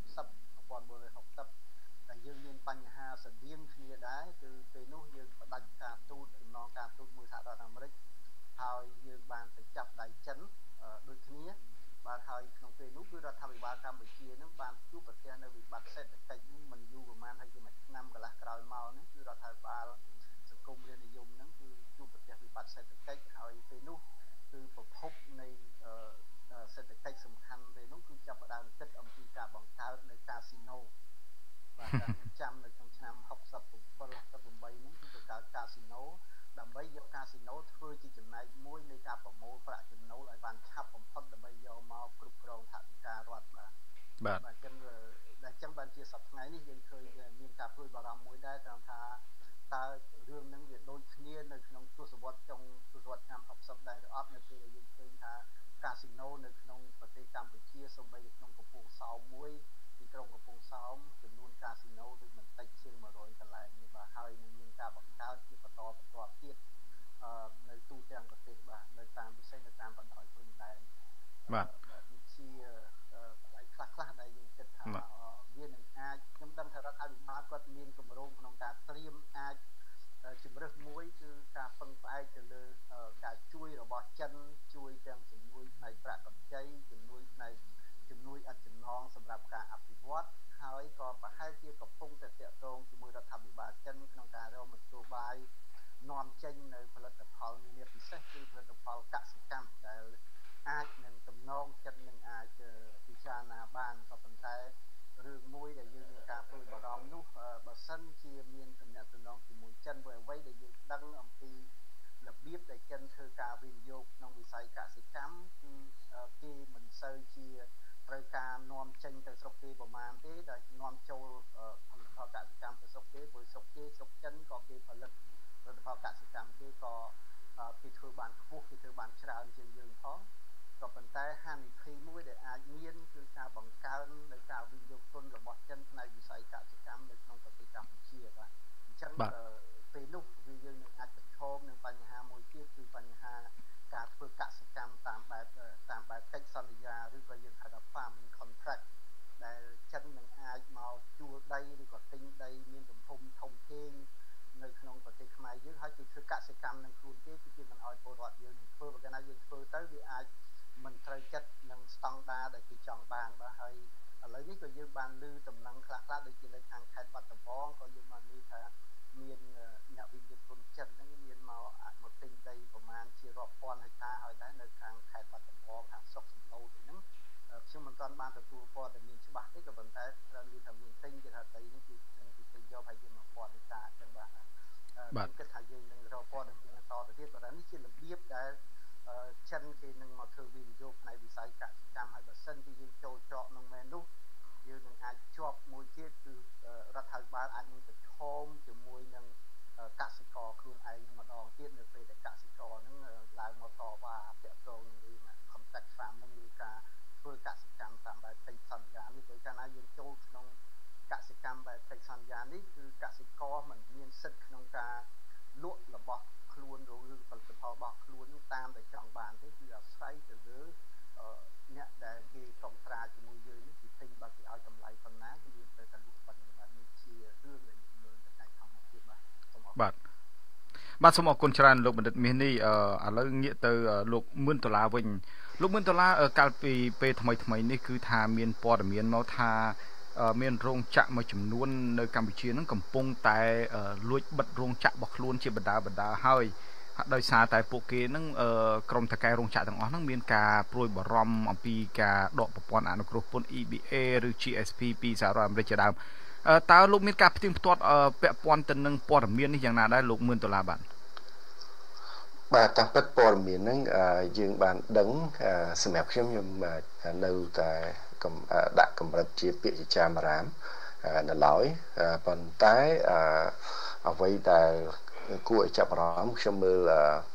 1960ដែលយើងមានបញ្ហាស្តៀងគ្នាដែរគឺពេលនោះយើងផ្ដាច់ការទូតដំណងការទូតមួយសហរដ្ឋអាមេរិកហើយយើងបានទៅចាប់ដៃចិនដូចគ្នាបាទហើយក្នុងពេលនោះគឺរដ្ឋាភិបាលកម្ពុជានឹងបានជួបប្រទះនៅវិបត្តិសេដ្ឋកិច្ចនេះមិនយូរប្រហែលហើយជាមួយឆ្នាំកន្លះក្រោយមកនេះគឺរដ្ឋាភិបាលសង្គមរាស្ត្រនិយមនឹងគឺជួបប្រទះវិបត្តិសេដ្ឋកិច្ចហើយពេលនោះគឺប្រភពនៃសេដ្ឋកិច្ចសំខាន់ពេលនោះគឺចាប់ផ្ដើមគិតអំពីការបង្កើតនៅកាស៊ីណូបាទតាមចាំនៅក្នុងឆ្នាំ67 68នេះគឺបង្កើតកាស៊ីណូដើម្បីយកកាស៊ីណូធ្វើជាចំណែកមួយនៃការប្រមូលប្រាក់ចំណូលឲ្យបានឆាប់បំផុតដើម្បីយកមកគ្រប់គ្រងថវិការដ្ឋបាទអញ្ចឹងបានជាសប្តាហ៍ថ្ងៃនេះយើងឃើញមានការព្រួយបារម្ភមួយដែរតាមថាតើរឿងហ្នឹងវាដូចគ្នានៅក្នុងទសវត្សរ៍ចុងទសវត្សរ៍ឆ្នាំ60ដែរឬអត់នៅពេលដែលយើងឃើញថាកាស៊ីណូនៅក្នុងប្រទេសកម្ពុជាសូម្បីនៅក្នុងកំពង់សោមមួយទីក្រុងកំពង់សោមចំនួនកាស៊ីណូដូចមិនតិចជាង100កន្លែងនេះបាទហើយនឹងមានការបង្កើតជាបន្តទៀតនៅទូទាំងប្រទេសបាទនៅតាមពិសេសនៅតាមបណ្ដោយព្រំដែនបាទនេះជាកន្លែងខ្លះដែលយើងគិតថាវានឹងអាចខ្ញុំដឹងថារដ្ឋាភិបាលគាត់មានគម្រោងក្នុងការត្រៀមអាចជំរើសមួយគឺការពឹងផ្អែកទៅលើការជួយរបស់ចិនជួយទាំងជំនួយផ្នែកប្រាក់កម្ចីជំនួយផ្នែកជំនួយឥតចំណងសម្រាប់ការអភិវឌ្ឍហើយក៏ប្រហែលជាកំពុងតែតាក់ទងជាមួយរដ្ឋាភិបាលចិនក្នុងការរកមធ្យោបាយនាំចេញនៅផលិតផលនានាពិសេសគឺផលិតផលកសិកម្មដែលអាចនឹងតំណងចិននឹងអាចពិចារណាបានក៏ប៉ុន្តែរឿងមួយដែលយើងមានការព្រួយបារម្ភនោះបើសិនជាមានទំនាក់ទំនងជាមួយចិនព្រោះអ្វីដែលយើងដឹងអំពីរបៀបដែលចិនធ្វើការវិនិយោគក្នុងវិស័យកសិកម្មគឺគេមិនសូវជាត្រូវការនាំចេញទៅស្រុកគេប្រមាណទេដែលនាំចូលផលិតផលកសិកម្មទៅស្រុកគេព្រោះស្រុកគេស្រុកចិនក៏គេផលិតផលិតផលកសិកម្មគេក៏គេធ្វើបានខ្ពស់គេធ្វើបានច្រើនជាងយើងផងក៏ប៉ុន្តែហានិភ័យមួយដែលអាចមានគឺការបង្កើននៃការវិនិយោគទុនរបស់ចិនផ្នែកវិស័យកសិកម្មនៅក្នុងប្រទេសកម្ពុជាបាទអញ្ចឹងពេលនោះវាយើងនឹងអាចប្រឈមនឹងបញ្ហាមួយទៀតគឺបញ្ហាការធ្វើកសិកម្មតាមបែបកិច្ចសន្យាឬក៏យើងហៅថា farming contract ដែលចិននឹងអាចមកជួលដីឬក៏ទិញដីមានទំហំធំធេងនៅក្នុងប្រទេសខ្មែរយើងហើយគេធ្វើកសិកម្មនឹងខ្លួនគេគឺគេមិនអោយពលរដ្ឋយើងធ្វើបើកាលណាយើងធ្វើទៅវាអាចមិនត្រូវចិត្តនឹងស្តង់ដារដែលគេចង់បានបាទហើយឥឡូវនេះក៏យើងបានឮដំណឹងខ្លះៗដូចជានៅខាងខេត្តបាត់ដំបងក៏យើងបានឮថាមានអ្នកវិនិយោគទុនចិនហ្នឹងមានមកទិញដីប្រមាណជារាប់ពាន់ហិកតាហើយដែរនៅខាងខេត្តបាត់ដំបងខាងស្រុកសំឡូតហ្នឹងខ្ញុំមិនទាន់បានទទួលព័ត៌មានច្បាស់ទេក៏ប៉ុន្តែត្រូវឮថាមានទិញគេថាដីនេះគឺទិញយកហើយយើងមកព័ត៌មានអញ្ចឹងបាទខ្ញុំគិតថាយើងនឹងរកព័ត៌មានបន្តទៅទៀតប៉ុន្តែនេះជារបៀបដែលចិនគេនឹងមកធ្វើវិនិយោគផ្នែកវិស័យកសិកម្មហើយបើសិនជាយើងចូលច្រកនឹងមែននោះយើងនឹងអាចជាប់មួយទៀតគឺរដ្ឋាភិបាលអាចនឹងប្រឈមជាមួយនឹងកសិករខ្លួនឯងម្ដងទៀតនៅពេលដែលកសិករនឹងឡើងមកតវ៉ាទាក់ទងនឹងរឿង contact farming ឬការធ្វើកសិកម្មតាមបែបកិច្ចសន្យានេះព្រោះកាលណាយើងចូលក្នុងកសិកម្មបែបកិច្ចសន្យានេះគឺកសិករមិនមានសិទ្ធិក្នុងការលក់របស់ខ្លួនឬផលិតផលរបស់ខ្លួនតាមដែលចង់បានទេគឺអាស្រ័យទៅលើអ្នកដែលគេកុំត្រាជាមួយយើងនេះគឺទិញបើគេឲ្យតម្លៃប៉ុណ្ណាគឺយើងត្រូវតែលក់ប៉ុណ្ណឹងបាទនេះជារឿងដែលយើងមើលទៅថ្ងៃខាងមុខទៀតបាទបាទសូមអរគុណច្រើនលោកបណ្ឌិតមាសនេះឥឡូវងាកទៅលោកមឿនដុល្លារវិញលោកមឿនដុល្លារកាលពីពេលថ្មីនេះគឺថាមានព័ត៌មានមកថាមានរោងចក្រមួយចំនួននៅកម្ពុជានឹងកំពុងតែលួចបិទរោងចក្ររបស់ខ្លួនជាបណ្ដាហើយដោយសារតែពួកគេនឹងក្រុមថៅកែរោងចក្រទាំងអស់ហ្នឹងមានការព្រួយបារម្ភអំពីការដកប្រព័ន្ធអនុគ្រោះពន្ធ EBA ឬ GSP ពីសហរដ្ឋអាមេរិកជាដើមតើលោកមានការផ្ទៀងផ្ទាត់ពាក់ព័ន្ធទៅនឹងព័ត៌មាននេះយ៉ាងណាដែរលោកមឿនដុល្លារបាទតាមពិតព័ត៌មានហ្នឹងយើងបានដឹងសម្រាប់ខ្ញុំនៅតែដាក់កម្រិតជាពាក្យជាចាមរាមនៅឡើយប៉ុន្តែអ្វីដែលគួរឲ្យចាប់អារម្មណ៍ខ្ញុំមើល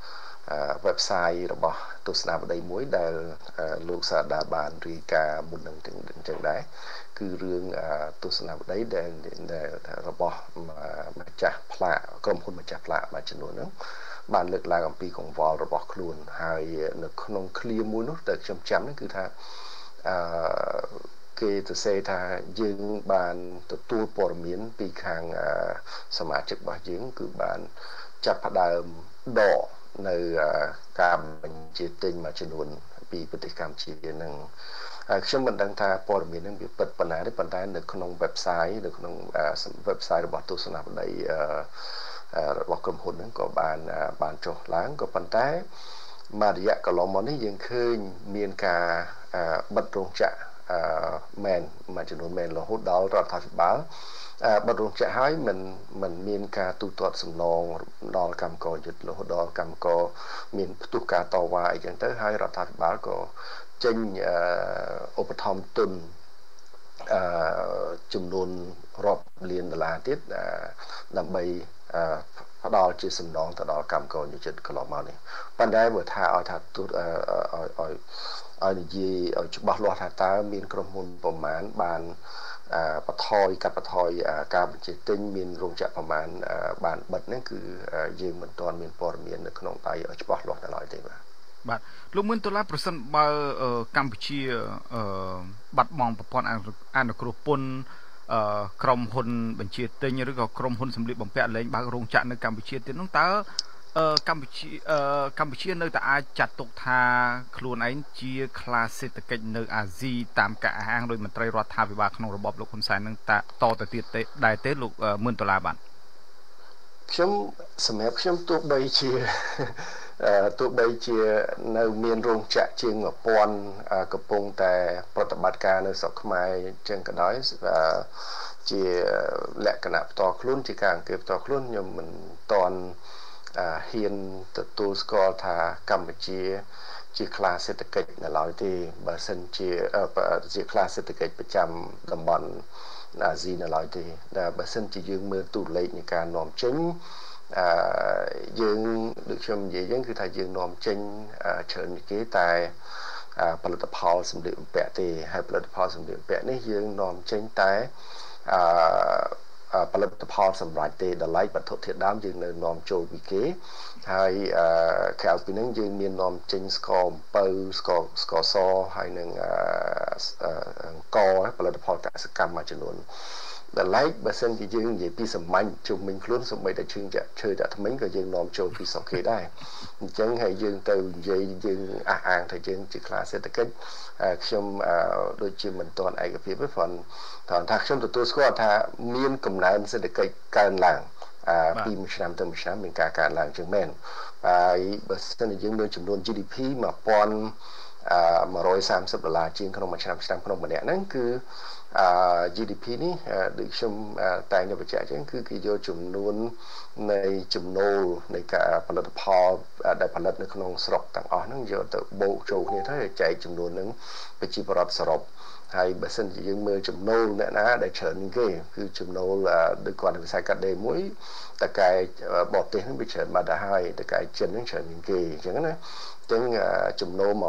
website របស់ទស្សនាវដ្តីមួយដែលលោកសាដាបានរីកាមុននឹងអញ្ចឹងដែរគឺរឿងទស្សនាវដ្តីដែលរបស់ម្ចាស់ផ្លាកក្រុមហ៊ុនម្ចាស់ផ្លាកមួយចំនួនហ្នឹងបានលើកឡើងអំពីកង្វល់របស់ខ្លួនហើយនៅក្នុងឃ្លាមួយនោះដែលខ្ញុំចាំហ្នឹងគឺថាគេទៅសេថាយើងបានទទួលព័ត៌មានពីខាងសមាជិករបស់យើងគឺបានចាប់ផ្ដើមដកនៅការបញ្ជាទិញមួយចំនួនពីប្រទេសកម្ពុជានឹងខ្ញុំមិនដឹងថាព័ត៌មាននឹងវាពិតប៉ុណ្ណាទេប៉ុន្តែនៅក្នុង website នៅក្នុង website របស់ទស្សនវិស័យរបស់ក្រុមហ៊ុនហ្នឹងក៏បានចុះឡើងក៏ប៉ុន្តែមួយរយៈកន្លងមកនេះយើងឃើញមានការបិទរោងចក្រមែនមួយចំនួនមែនរហូតដល់រដ្ឋាភិបាលបិទរោងចក្រហើយមិនមានការទូទាត់សំណងដល់កម្មករយុទ្ធរហូតដល់កម្មករមានផ្ទុះការតវ៉ាអីចឹងទៅហើយរដ្ឋាភិបាលក៏ចេញឧបត្ថម្ភទុនចំនួនរាប់លានដុល្លារទៀតដើម្បីផ្ដល់ជាសំណងទៅដល់កម្មករយុទ្ធកន្លងមកនេះប៉ុន្តែបើថាឲ្យថាឲ្យនិយាយឲ្យច្បាស់លាស់ថាតើមានក្រុមហ៊ុនប្រមាណបានកាត់បន្ថយការបញ្ជាទិញមានរោងចក្រប្រមាណបានបិទហ្នឹងគឺយើងមិនទាន់មានព័ត៌មាននៅក្នុងដៃឲ្យច្បាស់លាស់ដល់ទេបាទលោកមឿនដុល្លារប្រសិនបើកម្ពុជាបាត់បង់ប្រព័ន្ធអនុគ្រោះពន្ធក្រុមហ៊ុនបញ្ជាទិញឬក៏ក្រុមហ៊ុនសម្លៀកបំពាក់លែងបើករោងចក្រនៅកម្ពុជាទៀតនោះតើកម្ពុជានៅតែអាចចាត់ទុកថាខ្លួនឯងជាខ្លាសេដ្ឋកិច្ចនៅអាស៊ីតាមការអះអាងដោយមន្ត្រីរដ្ឋាភិបាលក្នុងរបបលោកហ៊ុនសែននឹងតទៅទៀតដែរទេលោកមឿនដុល្លារបាទខ្ញុំសម្រាប់ខ្ញុំទោះបីជានៅមានរោងចក្រជាង 1000 កំពុងតែប្រតិបត្តិការនៅស្រុកខ្មែរចឹងក៏ដោយជាលក្ខណៈផ្ទាល់ខ្លួនជាការអង្គាសផ្ទាល់ខ្លួនខ្ញុំមិនទាន់ហ៊ានទទួលស្គាល់ថាកម្ពុជាជាខ្លាសេដ្ឋកិច្ចនៅឡើយទេបើសិនជាខ្លាសេដ្ឋកិច្ចប្រចាំតំបន់អាស៊ីនៅឡើយទេដែលបើសិនជាយើងមើលតួលេខនៃការនាំចេញយើងដូចខ្ញុំនិយាយហ្នឹងគឺថាយើងនាំចេញច្រើនគេតែផលិតផលសម្លៀកបំពាក់ទេហើយផលិតផលសម្លៀកបំពាក់នេះយើងនាំចេញតែផលិតផលសម្រាប់ទេតម្លៃវត្ថុធាតុដើមយើងនៅនាំចូលពីគេហើយក្រៅពីហ្នឹងយើងមាននាំចេញស្ករអំពៅស្ករសហើយនឹងអង្គផលិតផលកសិកម្មមួយចំនួនតម្លៃបើសិនជាយើងនិយាយពីសាមញ្ញជុំវិញខ្លួនសូម្បីតែឈើដាក់ថ្មិញក៏យើងនាំចូលពីស្រុកគេដែរអញ្ចឹងហើយយើងទៅនិយាយយើងអះអាងថាយើងជាខ្លាសេដ្ឋកិច្ចខ្ញុំដូចជាមិនទាន់ឯកភាពទេព្រោះថាខ្ញុំទទួលស្គាល់ថាមានកំណើនសេដ្ឋកិច្ចកើនឡើងពីមួយឆ្នាំទៅមួយឆ្នាំមានការកើនឡើងជាងមែនហើយបើសិនជាយើងមើលចំនួន GDP $130ជាងក្នុងមួយឆ្នាំក្នុងម្នាក់ហ្នឹងគឺGDP នេះដូចខ្ញុំតែងតែបញ្ជាក់អញ្ចឹងគឺគេយកចំនួននៃចំណូលនៃការផលិតផលដែលផលិតនៅក្នុងស្រុកទាំងអស់ហ្នឹងយកទៅបូកចូលគ្នាទៅចែកចំនួនហ្នឹងប្រជាពលរដ្ឋសរុបហើយបើសិនជាយើងមើលចំណូលអ្នកណាដែលច្រើនជាងគេគឺចំណូលដូចគាត់វិស័យកាត់ដេរមួយតកែបរទេសហ្នឹងវាច្រើនបាត់ទៅហើយតកែចិនហ្នឹងច្រើនជាងគេអញ្ចឹងណាចឹងចំណូល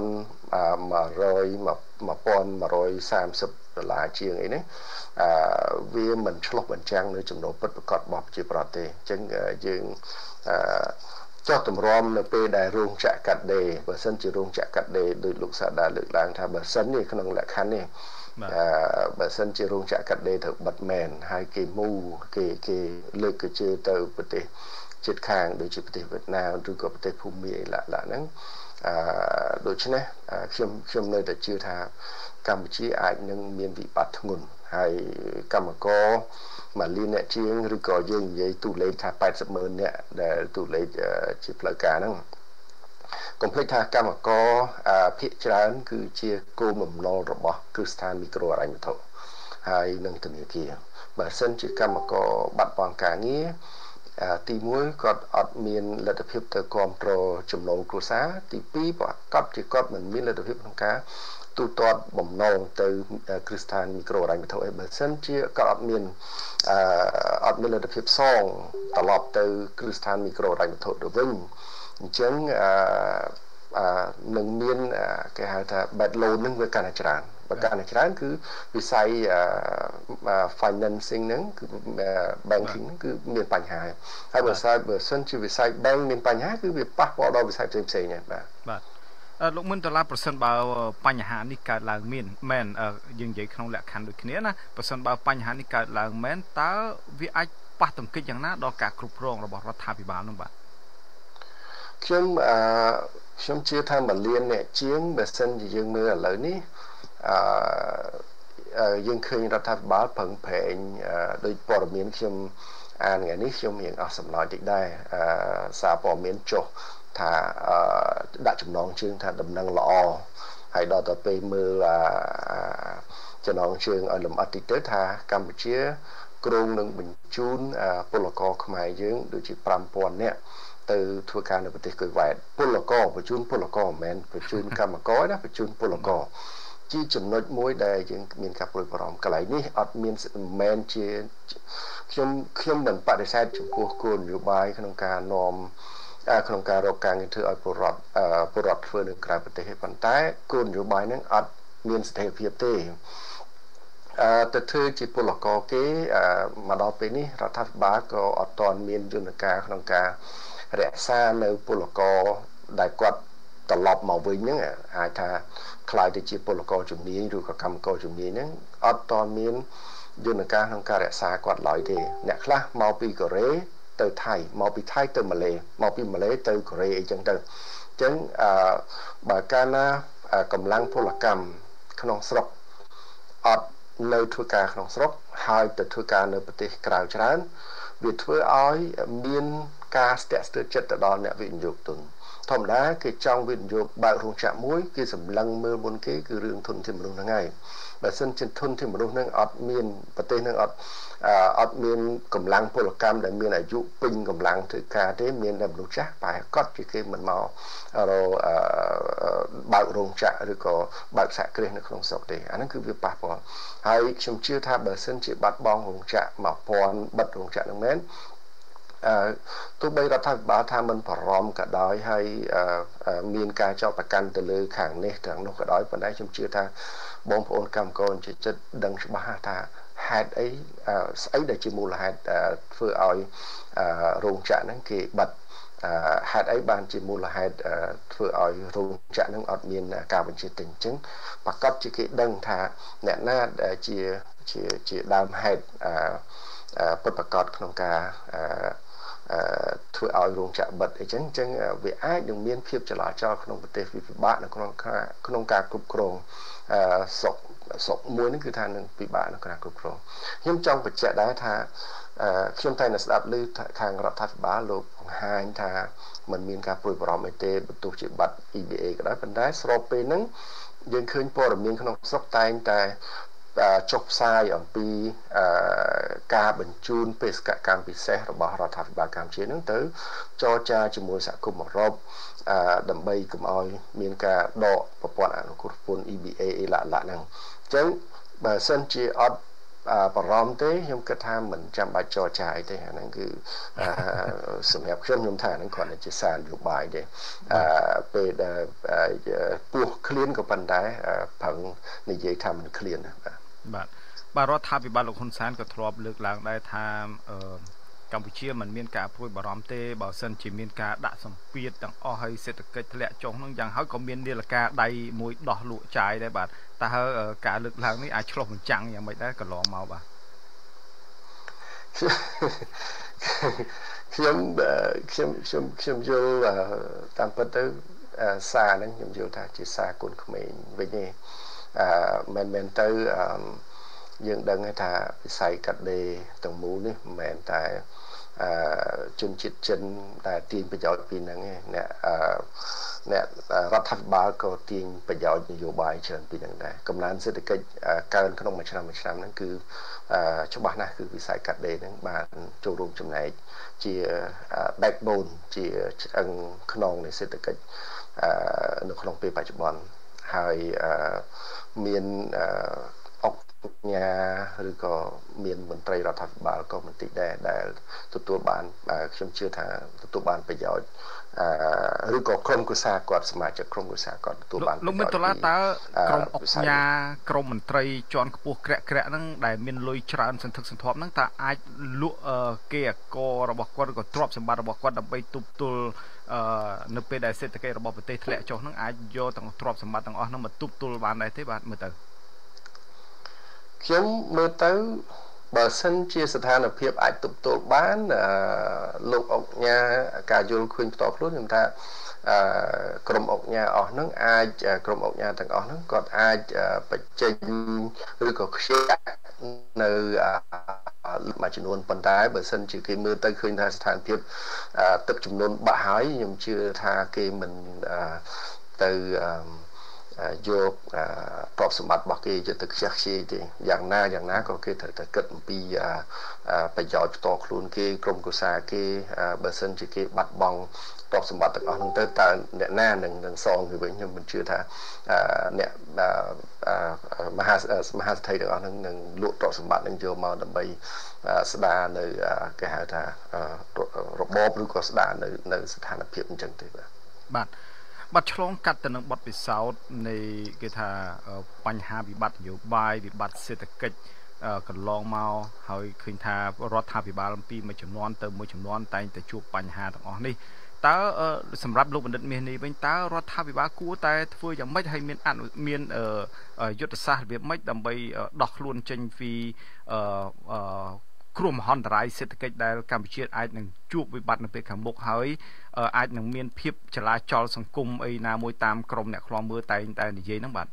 $1,130ជាងអីនេះវាមិនឆ្លុះបញ្ចាំងនៅចំណូលពិតប្រាកដរបស់ប្រជាប្រដ្ឋទេអញ្ចឹងយើងចុះតម្រាំនៅពេលដែលរោងចក្រកាត់ដេរបើសិនជារោងចក្រកាត់ដេរដោយលោកសាដាលើកឡើងថាបើសិននេះក្នុងលក្ខខណ្ឌនេះបើសិនជារោងចក្រកាត់ដេរត្រូវបិទមែនហើយគេមូគេលើកកជើទៅប្រទេសជិតខាងដូចជាប្រទេសវៀតណាមឬក៏ប្រទេសភូមាអីឡាហ្នឹងដូច្នេះខ្ញុំនៅតែជឿថាកម្ពុជាអាចនឹងមានវិបត្តិធ្ងន់ហើយកម្មករ1លានអ្នកជាងឬក៏យើងនិយាយតួលេខថា80,000នាក់ដែលតួលេខជាផ្លូវការហ្នឹងកុំភ្លេចថាកម្មករភាគច្រើនគឺជាគោលបំណុលរបស់គ្រឹះស្ថានមីក្រូហិរញ្ញវត្ថុហើយនឹងធនាគារបើសិនជាកម្មករបាត់បង់ការងារទី1គាត់អត់មានលទ្ធភាពទៅគ្រប់គ្រងចំណូលគ្រួសារទី2ប្រកបជាគាត់មិនមានលទ្ធភាពក្នុងការទូទាត់បំណុលទៅគ្រឹះស្ថានមីក្រូហិរញ្ញវត្ថុឯបើសិនជាគាត់អត់មានលទ្ធភាពសងត្រឡប់ទៅគ្រឹះស្ថានមីក្រូហិរញ្ញវត្ថុទៅវិញ chẳng nâng miên cái hai ta bẹt lô nâng với cả tràn và cả tràn cứ vì sai financing nâng cứ banking nâng cứ miền Pành Hà hay bữa sai bữa xuân chỉ vì sai bank miền Pành Hà cứ vì bắt bỏ đó vì sai thêm nhỉ bạn lúc mình từ là percent bao Pành Hà ní cả là miền men dừng dậy không lẽ khăn được kia na percent bao Pành Hà ní cả là men ta vì ai bắt tầm kíchอย่างนั้นđó cả cụcรองเราบอกรัฐบาลนั่นbạn ខ្ញុំជឿថាមកលៀនអ្នកជាងបើសិនជាយើងមើលឥឡូវនេះយើងឃើញរដ្ឋាភិបាលប្រឹងប្រែងដោយព័ត៌មានខ្ញុំអានថ្ងៃនេះខ្ញុំមានអស់សំណើចតិចដែរសារព័ត៌មានចុះថាដាក់ចំណងជើងថាដំណឹងល្អហើយដល់ទៅពេលមើលចំណងជើងឲ្យលម្អិតតិចទៅថាកម្ពុជាគ្រោងនឹងបញ្ជូនពលករខ្មែរយើងដូចជា 5000 នាក់ទៅធ្វើការនៅប្រទេសគុយវ៉ែតពលករបញ្ជូនពលករមិនមែនបញ្ជូនកម្មករណាបញ្ជូនពលករជាចំណុចមួយដែលយើងមានការព្រួយបារម្ភកន្លែងនេះអត់មានមិនមែនជាខ្ញុំមិនបដិសេធចំពោះគោលនយោបាយក្នុងការនាំក្នុងការរកការងារធ្វើឲ្យពលរដ្ឋធ្វើនៅក្រៅប្រទេសទេប៉ុន្តែគោលនយោបាយហ្នឹងអត់មានស្ថិរភាពទេទៅធ្វើជាពលករគេមកដល់ពេលនេះរដ្ឋាភិបាលក៏អត់ទាន់មានយន្តការក្នុងការរក្សានៅពលករដែលគាត់ត្រឡប់មកវិញហ្នឹងអាចថាខ្លាយទៅជាពលករជំនាញឬក៏កម្មករជំនាញហ្នឹងអត់ទាន់មានយន្តការក្នុងការរក្សាគាត់ឡើយទេអ្នកខ្លះមកពីកូរ៉េទៅថៃមកពីថៃទៅម៉ាឡេមកពីម៉ាឡេទៅកូរ៉េអីចឹងទៅអញ្ចឹងបើកាលណាកម្លាំងពលកម្មក្នុងស្រុកអត់នៅធ្វើការក្នុងស្រុកហើយទៅធ្វើការនៅប្រទេសក្រៅច្រើនវាធ្វើឲ្យមានការស្ទាក់ស្ទើរចិត្តទៅដល់អ្នកវិនិយោគទុនធម្មតាគេចង់វិនិយោគបើករោងចក្រមួយគេសម្លឹងមើលមុនគេគឺរឿងធនធានមនុស្សហ្នឹងហើយបើសិនជាធនធានមនុស្សហ្នឹងអត់មានប្រទេសហ្នឹងអត់មានកម្លាំងពលកម្មដែលមានអាយុពេញកម្លាំងធ្វើការទេមានតែមនុស្សចាស់ប្រហែលកត់ជាគេមិនមកបើករោងចក្រឬក៏បើកសហគ្រាសនៅក្នុងស្រុកទេអាហ្នឹងគឺវាប៉ះពាល់ហើយខ្ញុំជឿថាបើសិនជាបាត់បង់រោងចក្រ1000បិទរោងចក្រហ្នឹងមែនទោះបីរដ្ឋាភិបាលថាមិនបារម្ភក៏ដោយហើយមានការចោទប្រកាន់ទៅលើខាងនេះខាងនោះក៏ដោយប៉ុន្តែខ្ញុំជឿថាបងប្អូនកម្មករជាចិត្តដឹងច្បាស់ថាហេតុអីស្អីដែលជាមូលហេតុធ្វើឲ្យរោងចក្រហ្នឹងគេបិទហេតុអីបានជាមូលហេតុធ្វើឲ្យរោងចក្រហ្នឹងអត់មានការបញ្ជាទិញអញ្ចឹងប្រកាសជាគេដឹងថាអ្នកណាដែលជាដើមហេតុពិតប្រាកដក្នុងការធ្វើឲ្យរោងចក្របិទអីចឹងវាអាចនឹងមានភាពចលាចលក្នុងប្រទេសវិបាកនៅក្នុងការគ្រប់គ្រងស្រុកមួយនេះគឺថានឹងពិបាកក្នុងការគ្រប់គ្រងខ្ញុំចង់បញ្ជាក់ដែរថាខ្ញុំតែស្ដាប់ឮខាងរដ្ឋាភិបាលលោកបង្ហាញថាมันមានការព្រួយបារម្ភអីទេបន្ទោះជាបាត់ EBA ក៏ដោយប៉ុន្តែស្របពេលហ្នឹងយើងឃើញព័ត៌មានក្នុងស្រុកតែងតែចុះផ្សាយអំពីការបញ្ជូនបេសកកម្មពិសេសរបស់រដ្ឋាភិបាលកម្ពុជានឹងទៅចរចាជាមួយសហគមន៍អឺរ៉ុបដើម្បីកុំឲ្យមានការដកប្រព័ន្ធអនុគ្រោះពន្ធ EBA អីឡាហ្នឹងអញ្ចឹងបើសិនជាអត់បារម្ភទេខ្ញុំគិតថាមិនចាំបាច់ចរចាអីទេអាហ្នឹងគឺសម្រាប់ខ្ញុំថាហ្នឹងគ្រាន់តែជាសារនយោបាយទេពេលដែលពោះឃ្លានក៏ប៉ុន្តែប្រឹងនិយាយថាមិនឃ្លានបាទរដ្ឋាភិបាលលោកហ៊ុនសែនក៏ធ្លាប់លើកឡើងដែរថាកម្ពុជាមិនមានការព្រួយបារម្ភទេបើសិនជាមានការដាក់សម្ពាធទាំងអស់ហើយសេដ្ឋកិច្ចធ្លាក់ចុះនឹងយ៉ាងហើយក៏មាននាឡិកាដៃមួយដោះលក់ចាយដែរបាទតើការលើកឡើងនេះអាចឆ្លុះបញ្ចាំងយ៉ាងម៉េចដែរកន្លងមកបាទខ្ញុំយល់តាមពិតទៅសារហ្នឹងខ្ញុំយល់ថាជាសារគុណក្មេងវិញទេមិនមែនទៅយើងដឹងថាវិស័យកាត់ដេរទាំងមូលនេះមិនមែនតែជនជាតិចិនដែលទាញប្រយោជន៍ពីហ្នឹងឯងអ្នករដ្ឋាភិបាលក៏ទាញប្រយោជន៍នយោបាយច្រើនពីហ្នឹងដែរកំណើនសេដ្ឋកិច្ចកើនក្នុងមួយឆ្នាំហ្នឹងគឺច្បាស់ណាស់គឺវិស័យកាត់ដេរហ្នឹងបានចូលរួមចំណែកជា backbone ជាឆ្អឹងខ្នងនៃសេដ្ឋកិច្ចនៅក្នុងពេលបច្ចុប្បន្នហើយមានញ្ញាឬក៏មានមន្ត្រីរដ្ឋាភិបាលក៏បន្តិចដែរដែលទទួលបានខ្ញុំជឿថាទទួលបានប្រយោជន៍ឬក៏ក្រុមគូសាគាត់សមាជិកក្រុមគូសាគាត់ទទួលបានលោកមានដុល្លារតើក្រុមអង្គការក្រុមមន្ត្រីជាន់ខ្ពស់ក្រាក់ហ្នឹងដែលមានលុយច្រើនសន្ធឹកសន្ធាប់ហ្នឹងតើអាចលក់គេអករបស់គាត់ឬក៏ទ្រព្យសម្បត្តិរបស់គាត់ដើម្បីទប់ទល់នៅពេលដែលសេដ្ឋកិច្ចរបស់ប្រទេសធ្លាក់ចុះហ្នឹងអាចយកទាំងទ្រព្យសម្បត្តិទាំងអស់ហ្នឹងមកទប់ទល់បានដែរទេបាទមើលទៅខ្ញុំមើលទៅបើសិនជាស្ថានភាពអាចទប់ទល់បានលោកអង្គការការយល់ឃើញផ្ទាល់ខ្លួនខ្ញុំថាក្រុមអង្គការអស់ហ្នឹងអាចក្រុមអង្គការទាំងអស់ហ្នឹងគាត់អាចបញ្ចេញឬក៏ខ្ជាក់នៅមួយចំនួនប៉ុន្តែបើសិនជាគេមើលទៅឃើញថាស្ថានភាពទឹកចំនួនបាក់ហើយខ្ញុំជឿថាគេមិនទៅយកទ្រព្យសម្បត្តិរបស់គេយកទៅខ្ជះខ្ជាយទេយ៉ាងណាក៏គេត្រូវតែគិតអំពីប្រយោជន៍ផ្ទាល់ខ្លួនគេក្រុមគ្រួសារគេបើសិនជាគេបាត់បង់ទ្រព្យសម្បត្តិទាំងអស់ហ្នឹងទៅតើអ្នកណានឹងសងទៅវិញខ្ញុំមិនជឿថាអ្នកមហាសេដ្ឋីទាំងអស់ហ្នឹងនឹងលក់ទ្រព្យសម្បត្តិនឹងយកមកដើម្បីស្ដារនៅគេហៅថារបបឬក៏ស្ដារនៅស្ថានភាពអញ្ចឹងទេបាទបាត់ឆ្លងកាត់ទៅនឹងបទពិសោធន៍នៃគេថាបញ្ហាវិបត្តិនយោបាយវិបត្តិសេដ្ឋកិច្ចកន្លងមកហើយឃើញថារដ្ឋាភិបាលពីមួយចំនួនទៅមួយចំនួនតែងតែជួបបញ្ហាទាំងអស់នេះតើសម្រាប់លោកបណ្ឌិតមាសនេះវិញតើរដ្ឋាភិបាលគួរតែធ្វើយ៉ាងម៉េចឲ្យមានយុទ្ធសាស្ត្ររបៀបម៉េចដើម្បីដោះខ្លួនចេញពីគ្រោះមហន្តរាយសេដ្ឋកិច្ចដែលកម្ពុជាអាចនឹងជួបវិបត្តិនៅពេលខាងមុខហើយអាចនឹងមានភាពចលាចលសង្គមអីណាមួយតាមក្រមអ្នកខ្លាំមើលតែងតែនិយាយហ្នឹងបាទ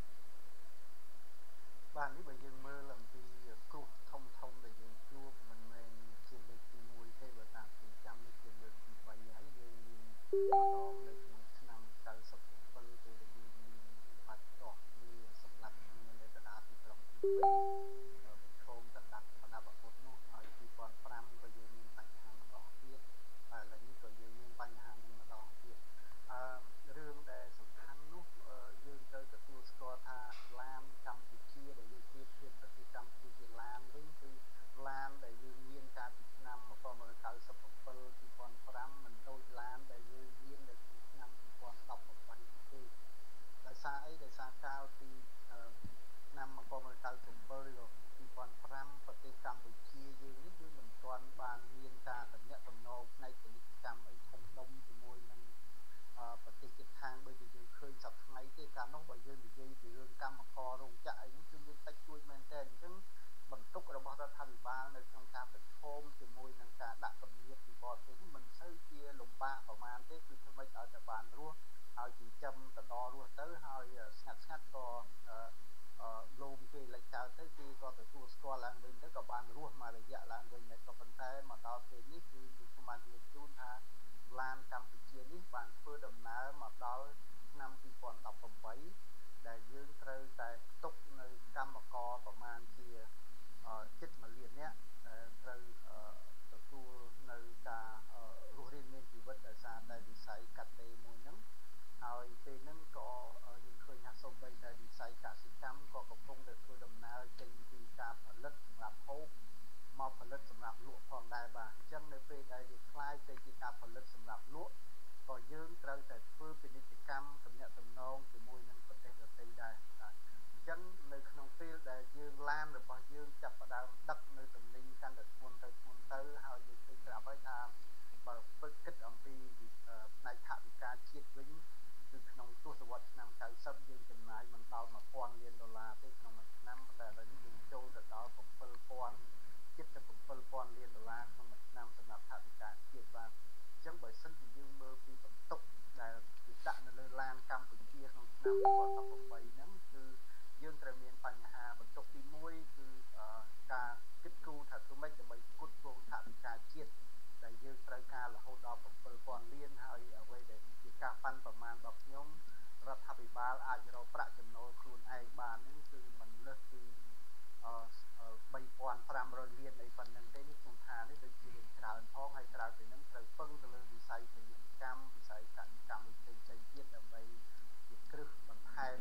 នេះបើយើងមើលអំពីគ្រោះធំដែលយើងជួបមិនមែនជាលើកទី1ទេបើតាមខ្ញុំចាំនេះជាលើកទី3ហើយយើងមានម្ដងនៅក្នុងឆ្នាំ97ពេលដែលយើងមានបាត់តោះគ្នាសម្រាប់គ្នានៅកណ្ដាលទីក្រុងភ្នំពេញឈោមតដាក់បណ្ដាបពុតនោះហើយ2005ក៏យើងមានបញ្ហាម្ដងទៀតហើយឥឡូវនេះក៏យើងមានបញ្ហានេះម្ដងទៀតរឿងដែលសំខាន់នោះយើងត្រូវទទួលស្គាល់ថាឡានកម្ពុជាដែលយើងប្រៀបធៀបប្រទេសកម្ពុជាជាឡានវិញគឺឡានដែលយើងមានកាលពីឆ្នាំ1997 2005មិនដូចឡានដែលយើងមាននៅក្នុងឆ្នាំ2018ទេដោយសារអីដោយសារកាលពីឆ្នាំ1997ឬក៏2005ប្រទេសកម្ពុជាយើងនេះគឺមិនទាន់បានមានការទំនាក់ទំនងផ្នែកពាណិជ្ជកម្មអីធំដុំជាមួយនឹងប្រទេសជិតខាងដូចជាយើងឃើញសប្តាហ៍ថ្ងៃទេកាលនោះបើយើងនិយាយពីរឿងកម្មកររោងចក្រអីហ្នឹងគឺមានតិចតួចមែនទែនអញ្ចឹងបន្ទុករបស់រដ្ឋាភិបាលនៅក្នុងការប្រឈមជាមួយនឹងការដាក់គំនាបពីបរទេសនេះមិនសូវជាលំបាកប្រហែលទេគឺធ្វើម៉េចឲ្យតែបានរស់ហើយចិញ្ចឹមតដរស់ទៅហើយស្ងាត់ក៏លោមគេលេចចោលទៅគេក៏ទទួលស្គាល់ឡើងវិញទៅក៏បានរស់មករយៈឡើងវិញដែរក៏ប៉ុន្តែមកដល់ពេលនេះគឺខ្ញុំបានរៀបជូនថាឡានកម្ពុជានេះបានធ្វើដំណើរមកដល់ឆ្នាំ2018ដែលយើងត្រូវតែផ្ទុកនៅកម្មករប្រមាណជាជិត1លាននាក់ដែលត្រូវទទួលនៅការរស់រានមានជីវិតដោយសារតែវិស័យកាត់ដេរមួយហ្នឹងហើយពេលហ្នឹងក៏យើងឃើញថាសូម្បីតែវិស័យកសិកម្មក៏កំពុងតែធ្វើដំណើរចេញពីការផលិតសម្រាប់ហូបមកផលិតសម្រាប់លក់ផងដែរបាទអញ្ចឹងនៅពេលដែលវាคล้ายទៅជាការផលិតសម្រាប់លក់ក៏យើងត្រូវតែធ្វើពាណិជ្ជកម្មទំនាក់ទំនងជាមួយនឹងប្រទេសដទៃដែរអញ្ចឹងនៅក្នុងពេលដែលយើងឡានរបស់យើងចាប់ផ្ដើមដឹកនៅទំនិញកាន់តែធ្ងន់ទៅហើយយើងឃើញប្រាប់ហើយថាបើគិតអំពីផ្នែកថវិកាជាតិវិញគឺក្នុងទសវត្សរ៍ឆ្នាំ90យើងចំណាយមិនដល់$1000 លានទេក្នុងមួយឆ្នាំតែឥឡូវនេះយើងចូលទៅដល់7000ជិតទៅ$7000 លានក្នុងមួយឆ្នាំសម្រាប់ថវិកាជាតិបាទអញ្ចឹងបើសិនជាយើងមើលពីបន្ទុកដែលគេដាក់នៅលើឡានកម្ពុជាក្នុងឆ្នាំ2018ហ្នឹងគឺយើងត្រូវមានបញ្ហាបន្ទុកទី1គឺការគិតគូរថាធ្វើម៉េចដើម្បីផ្គត់ផ្គង់ថវិកាជាតិដែលយើងត្រូវការរហូតដល់$7000 លានហើយអ្វីដែលជាការប៉ាន់ប្រមាណរបស់ខ្ញុំរដ្ឋាភិបាលអាចរកប្រាក់ចំណូលខ្លួនឯងបានហ្នឹងគឺមិនលើសពី$3500 លានអីប៉ុណ្្នឹងទេនេះខ្ញុំថានេះដូចជាច្រើនផងហើយក្រៅពីហ្នឹងត្រូវពឹងទៅលើវិស័យពាណិជ្ជកម្មវិស័យកសិកម្មផ្សេងទៀតដើម្បីជាគ្រឹះបន្ថែម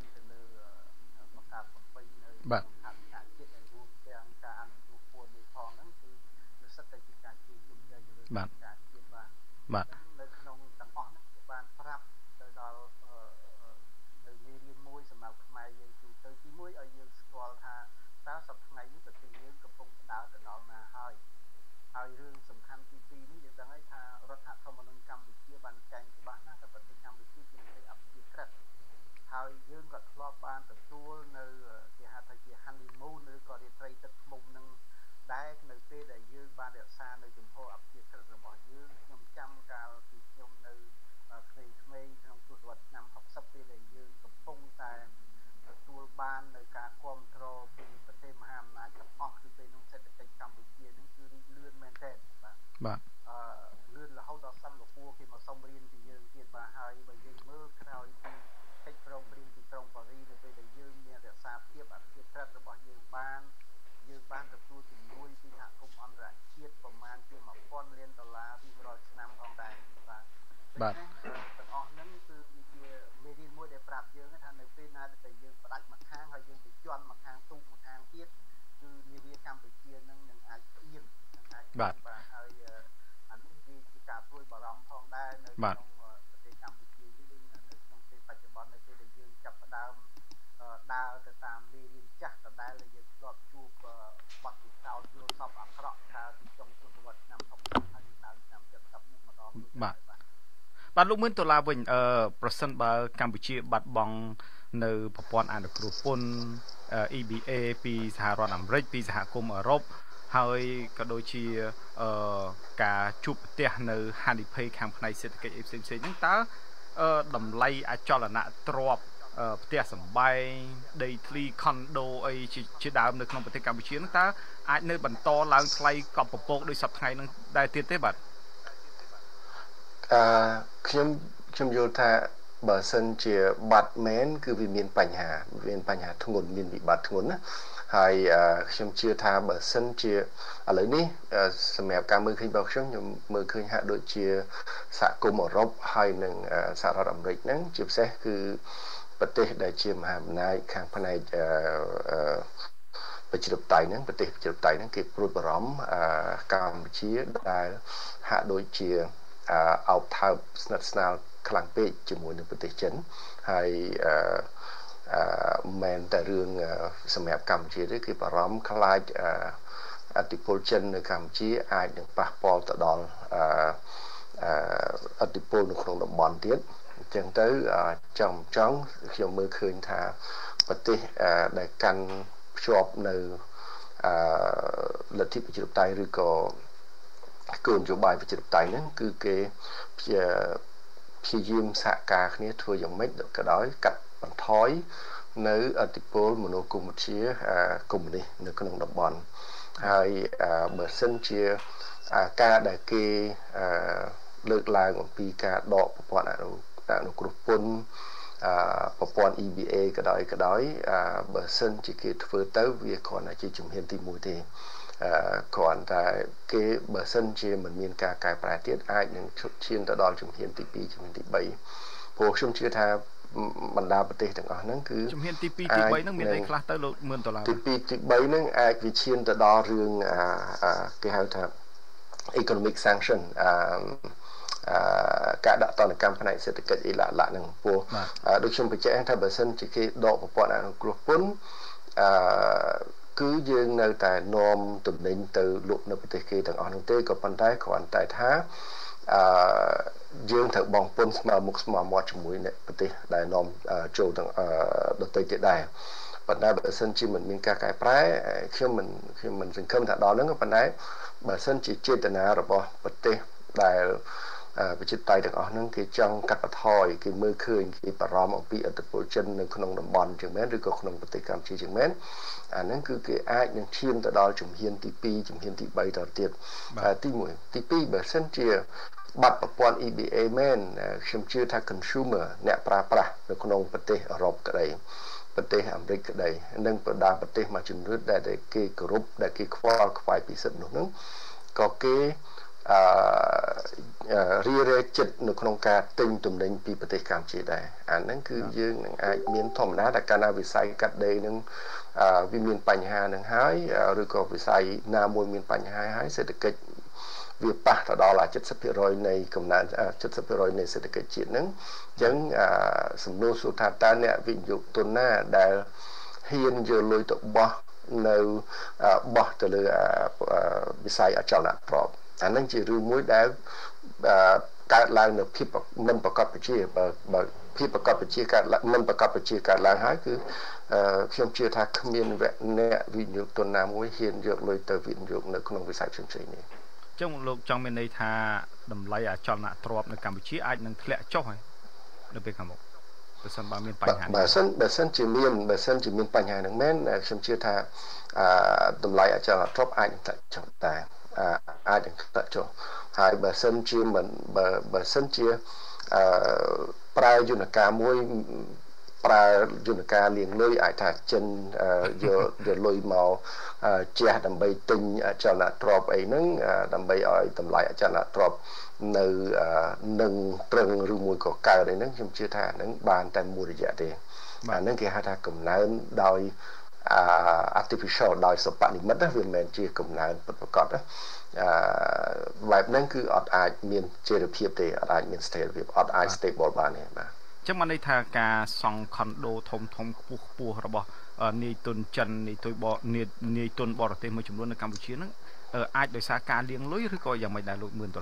បាទទាំងអស់ហ្នឹងគឺវាជាមេរៀនមួយដែលប្រាប់យើងថានៅពេលណាដែលយើងផ្ដាច់មួយខាងហើយយើងទៅជន់មួយខាងទូមួយខាងទៀតគឺនាវាកម្ពុជានឹងអាចផ្អៀងនឹងអាចបាទហើយអានេះវាជាការព្រួយបារម្ភផងដែរនៅក្នុងប្រទេសកម្ពុជាយើងនៅក្នុងពេលបច្ចុប្បន្ននៅពេលដែលយើងចាប់ផ្ដើមដើរទៅតាមមេរៀនចាស់ដដែលដែលយើងធ្លាប់ជួបបទពិសោធន៍យល់សពអាក្រក់កាលពីចុងទសវត្សរ៍ឆ្នាំ60ហើយដើមឆ្នាំ70នេះម្ដងបាទបាទលោកមឿនដុល្លារវិញប្រសិនបើកម្ពុជាបាត់បង់នៅប្រព័ន្ធអនុគ្រោះពន្ធ EBA ពីសហរដ្ឋអាមេរិកពីសហគមន៍អឺរ៉ុបហើយក៏ដូចជាការជួបប្រទះនៅហានិភ័យខាងផ្នែកសេដ្ឋកិច្ចផ្សេងៗហ្នឹងតើតម្លៃអចលនទ្រព្យផ្ទះសម្បែងដីធ្លីខុនដូអីជាដើមនៅក្នុងប្រទេសកម្ពុជាហ្នឹងតើអាចនៅបន្តឡើងថ្លៃកប់ពពកដោយសពថ្ងៃហ្នឹងដែរទៀតទេបាទខ្ញុំយល់ថាបើសិនជាបាត់មែនគឺវាមានបញ្ហាធ្ងន់មានវិបត្តិធ្ងន់ណាហើយខ្ញុំជឿថាបើសិនជាឥឡូវនេះសម្រាប់ការមើលឃើញរបស់ខ្ញុំមើលឃើញហាក់ដូចជាសហគមន៍អឺរ៉ុបហើយនិងសហរដ្ឋអាមេរិកហ្នឹងជាពិសេសគឺប្រទេសដែលជាមហាអំណាចខាងផ្នែកប្រជាធិបតេយ្យហ្នឹងប្រទេសប្រជាធិបតេយ្យហ្នឹងគេព្រួយបារម្ភកម្ពុជាដែលហាក់ដូចជាអោបថើបស្និទ្ធស្នាលខ្លាំងពេកជាមួយនឹងប្រទេសចិនហើយមែនតែរឿងសម្រាប់កម្ពុជាទេគឺបារម្ភខ្លាចអធិពលចិននៅកម្ពុជាអាចនឹងប៉ះពាល់ទៅដល់អធិពលនៅក្នុងតំបន់ទៀតអញ្ចឹងទៅចង់ខ្ញុំមើលឃើញថាប្រទេសដែលកាន់ភ្ជាប់នៅលទ្ធិប្រជាធិបតេយ្យឬក៏គោលនយោបាយប្រជាធិបតេយ្យហ្នឹងគឺគេព្យាយាមសហការគ្នាធ្វើយ៉ាងម៉េចក៏ដោយកាត់បន្ថយនៅអធិពលមនោគមវិជ្ជាកុម្មុយនីសនៅក្នុងតំបន់ហើយបើសិនជាការដែលគេលើកឡើងអំពីការដកប្រព័ន្ធអនុគ្រោះពន្ធប្រព័ន្ធ EBA ក៏ដោយបើសិនជាគេធ្វើទៅវាគ្រាន់តែជាជំហានទី1ទេគ្រាន់តែគេបើសិនជាមិនមានការកែប្រែទៀតអាចនឹងឈានទៅដល់ជំហានទី2ជំហានទី3ព្រោះខ្ញុំជឿថាបណ្ដាប្រទេសទាំងអស់ហ្នឹងគឺជំហានទី2ទី3ហ្នឹងមានអីខ្លះទៅលោកមឿនដុល្លារទី2ទី3ហ្នឹងអាចវិឈានទៅដល់រឿងគេហៅថា economic sanction ការដាក់ទណ្ឌកម្មផ្នែកសេដ្ឋកិច្ចអីឡាហ្នឹងព្រោះដូចខ្ញុំបញ្ជាក់ថាបើសិនជាគេដកប្រព័ន្ធអនុគ្រោះពន្ធគឺយើងនៅតែនាំទំនិញទៅលក់នៅប្រទេសគេទាំងអស់នោះទេក៏ប៉ុន្តែគ្រាន់តែថាយើងត្រូវបង់ពន្ធស្មើមុខស្មើមាត់ជាមួយអ្នកប្រទេសដែលនាំចូលទាំងដទៃទៀតដែរប៉ុន្តែបើសិនជាមិនមានការកែប្រែខ្ញុំមិនសង្ឃឹមថាដល់ហ្នឹងក៏ប៉ុន្តែបើសិនជាចេតនារបស់ប្រទេសដែលប្រជាធិបតេយ្យទាំងអស់ហ្នឹងគេចង់កាត់បន្ថយគេមើលឃើញគេបារម្ភអំពីឥទ្ធិពលចិននៅក្នុងតំបន់ជាងមែនឬក៏ក្នុងប្រទេសកម្ពុជាជាងមែនអាហ្នឹងគឺគេអាចនឹងឈានទៅដល់ជំហានទី2ជំហានទី3ទៅទៀតទី1ទី2បើសិនជាបាត់ប្រព័ន្ធ EBA មែនខ្ញុំជឿថា consumer អ្នកប្រើប្រាស់នៅក្នុងប្រទេសអឺរ៉ុបក្តីប្រទេសអាមេរិកក្តីនិងបណ្ដាប្រទេសមួយចំនួនដែលគេគោរពដែលគេខ្វល់ខ្វាយពីសិទ្ធិនោះហ្នឹងក៏គេរីរែកចិត្តនៅក្នុងការទិញទំនិញពីប្រទេសកម្ពុជាដែរអាហ្នឹងគឺយើងនឹងអាចមានធម្មតាតែកាលណាវិស័យកាត់ដេរនឹងវាមានបញ្ហានឹងហើយឬក៏វិស័យណាមួយមានបញ្ហាហើយសេដ្ឋកិច្ចវាប៉ះទៅដល់70% នៃកំណើន70% នៃសេដ្ឋកិច្ចជាតិហ្នឹងអញ្ចឹងសំណួរសួរថាតើអ្នកវិនិយោគទុនណាដែលហ៊ានយកលុយទៅបោះទៅលើវិស័យអចលនទ្រព្យអានឹងជារឿងមួយដែលកើតឡើងនៅភាពមិនប្រកបប្រជាបើភាពប្រកបប្រជាកើតមិនប្រកបប្រជាកើតឡើងហើយគឺខ្ញុំជឿថាគ្មានអ្នកវិនិយោគទុនណាមួយហ៊ានយកលុយទៅវិនិយោគនៅក្នុងវិស័យផ្សេងៗនេះចឹងលោកចង់មានន័យថាតម្លៃអចលនទ្រព្យនៅកម្ពុជាអាចនឹងធ្លាក់ចុះហើយនៅពេលខាងមុខបើសិនបើមានបញ្ហាបើសិនជាមានបញ្ហាហ្នឹងមែនខ្ញុំជឿថាតម្លៃអចលនទ្រព្យអាចនឹងធ្លាក់ចុះតែអាចនឹងធ្លាក់ចុះហើយបើសិនជាប្រើយន្តការមួយប្រើយន្តការលាងលុយអាចថាចិនយកលុយមកជះដើម្បីទិញអចលនទ្រព្យអីហ្នឹងដើម្បីឲ្យតម្លៃអចលនទ្រព្យនៅនឹងត្រឹងឬមួយក៏កើតអីហ្នឹងខ្ញុំជឿថាហ្នឹងបានតែមួយរយៈទេបាទហ្នឹងគេហៅថាកំណើនដោយartificial ដោយសិប្បនិមិត្តវាមិនមែនជាកំណើនពិតប្រាកដបែបហ្នឹងគឺអត់អាចមានចីរភាពទេអត់អាចមានស្ថិរភាពអត់អាច stable បានទេបាទចឹងបានន័យថាការសង់ខុនដូធំខ្ពស់របស់នាយទុនចិននាយទុនបរទេសមួយចំនួននៅកម្ពុជាហ្នឹងអាចដោយសារការលាងលុយឬក៏យ៉ាងម៉េចដែរលោក$10,000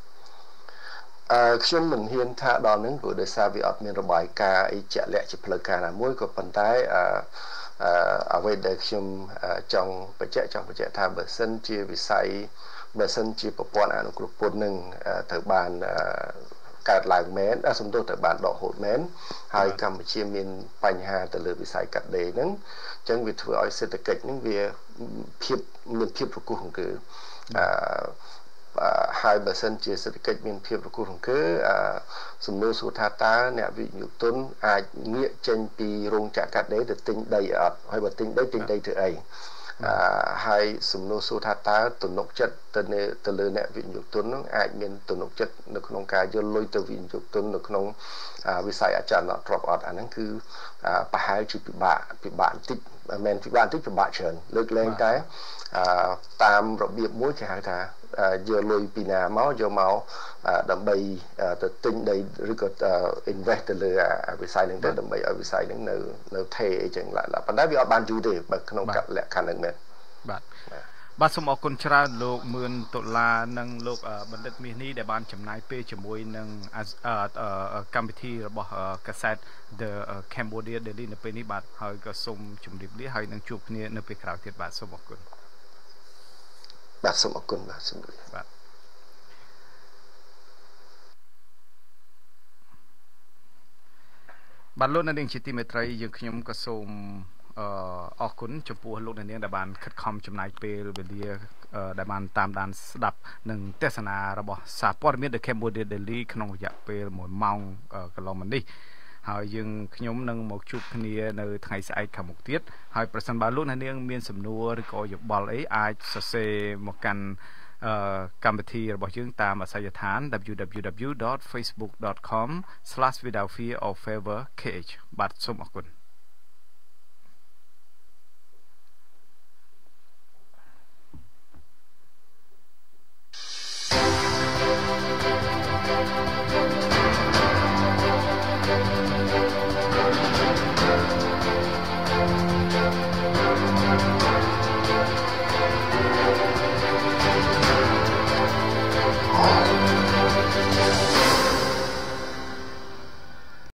ខ្ញុំមិនហ៊ានថាដល់ហ្នឹងព្រោះដោយសារវាអត់មានរបាយការណ៍អីជាក់លាក់ជាផ្លូវការណាមួយក៏ប៉ុន្តែអ្វីដែលខ្ញុំចង់បញ្ជាក់ថាបើសិនជាវិស័យបើសិនជាប្រព័ន្ធអនុគ្រោះពន្ធនឹងត្រូវបានកើតឡើងមែនសំដៅទៅបានដកហូតមែនហើយកម្ពុជាមានបញ្ហាទៅលើវិស័យកាត់ដេរហ្នឹងអញ្ចឹងវាធ្វើឲ្យសេដ្ឋកិច្ចហ្នឹងវាមានភាពរង្គោះរង្គើហើយបើសិនជាសេដ្ឋកិច្ចមានភាពរង្គោះរង្គើសំណួរសួរថាតើអ្នកវិនិយោគទុនអាចងាកចេញពីរោងចក្រកាត់ដេរទៅទិញដីអត់ហើយបើទិញដីធ្វើអីហើយសំណួរសួរថាតើទំនុកចិត្តទៅលើអ្នកវិនិយោគទុននឹងអាចមានទំនុកចិត្តនៅក្នុងការយកលុយទៅវិនិយោគទុននៅក្នុងវិស័យអចលនទ្រព្យអត់អាហ្នឹងគឺប្រហែលជាពិបាកបន្តិចមិនមែនពិបាកបន្តិចពិបាកច្រើនលើកលែងតែតាមរបៀបមួយគេហៅថាយកលុយពីណាមកយកមកដើម្បីទៅទិញដីឬក៏ invest ទៅលើវិស័យហ្នឹងទៅដើម្បីឲ្យវិស័យហ្នឹងនៅថេអីចឹងឡើយប៉ុន្តែវាអត់បានយូរទេបើក្នុងលក្ខខណ្ឌហ្នឹងមែនបាទសូមអរគុណច្រើនលោក$10,000និងលោកបណ្ឌិតមាសនេះដែលបានចំណាយពេលជាមួយនឹងកម្មវិធីរបស់កាសែត The Cambodia Daily នៅពេលនេះបាទហើយក៏សូមជម្រាបលាហើយនឹងជួបគ្នានៅពេលក្រោយទៀតបាទសូមអរគុណបាទសូមអរគុណបាទសូមបាទបាទលោកនាងជាទីមេត្រីយើងខ្ញុំក៏សូមអរគុណចំពោះលោកអ្នកនាងដែលបានខិតខំចំណាយពេលវេលាដែលបានតាមដានស្ដាប់និងទស្សនារបស់សារព័ត៌មាន The Cambodia Daily ក្នុងរយៈពេល1ម៉ោងកន្លងមកនេះហើយយើងខ្ញុំនឹងមកជួបគ្នានៅថ្ងៃស្អែកខាងមុខទៀតហើយប្រសិនបើលោកអ្នកនាងមានសំណួរឬក៏យោបល់អីអាចសរសេរមកកាន់កម្មវិធីរបស់យើងតាមអាសយដ្ឋាន www.facebook.com/withoutfearorfavourkh បាទសូមអរគុណ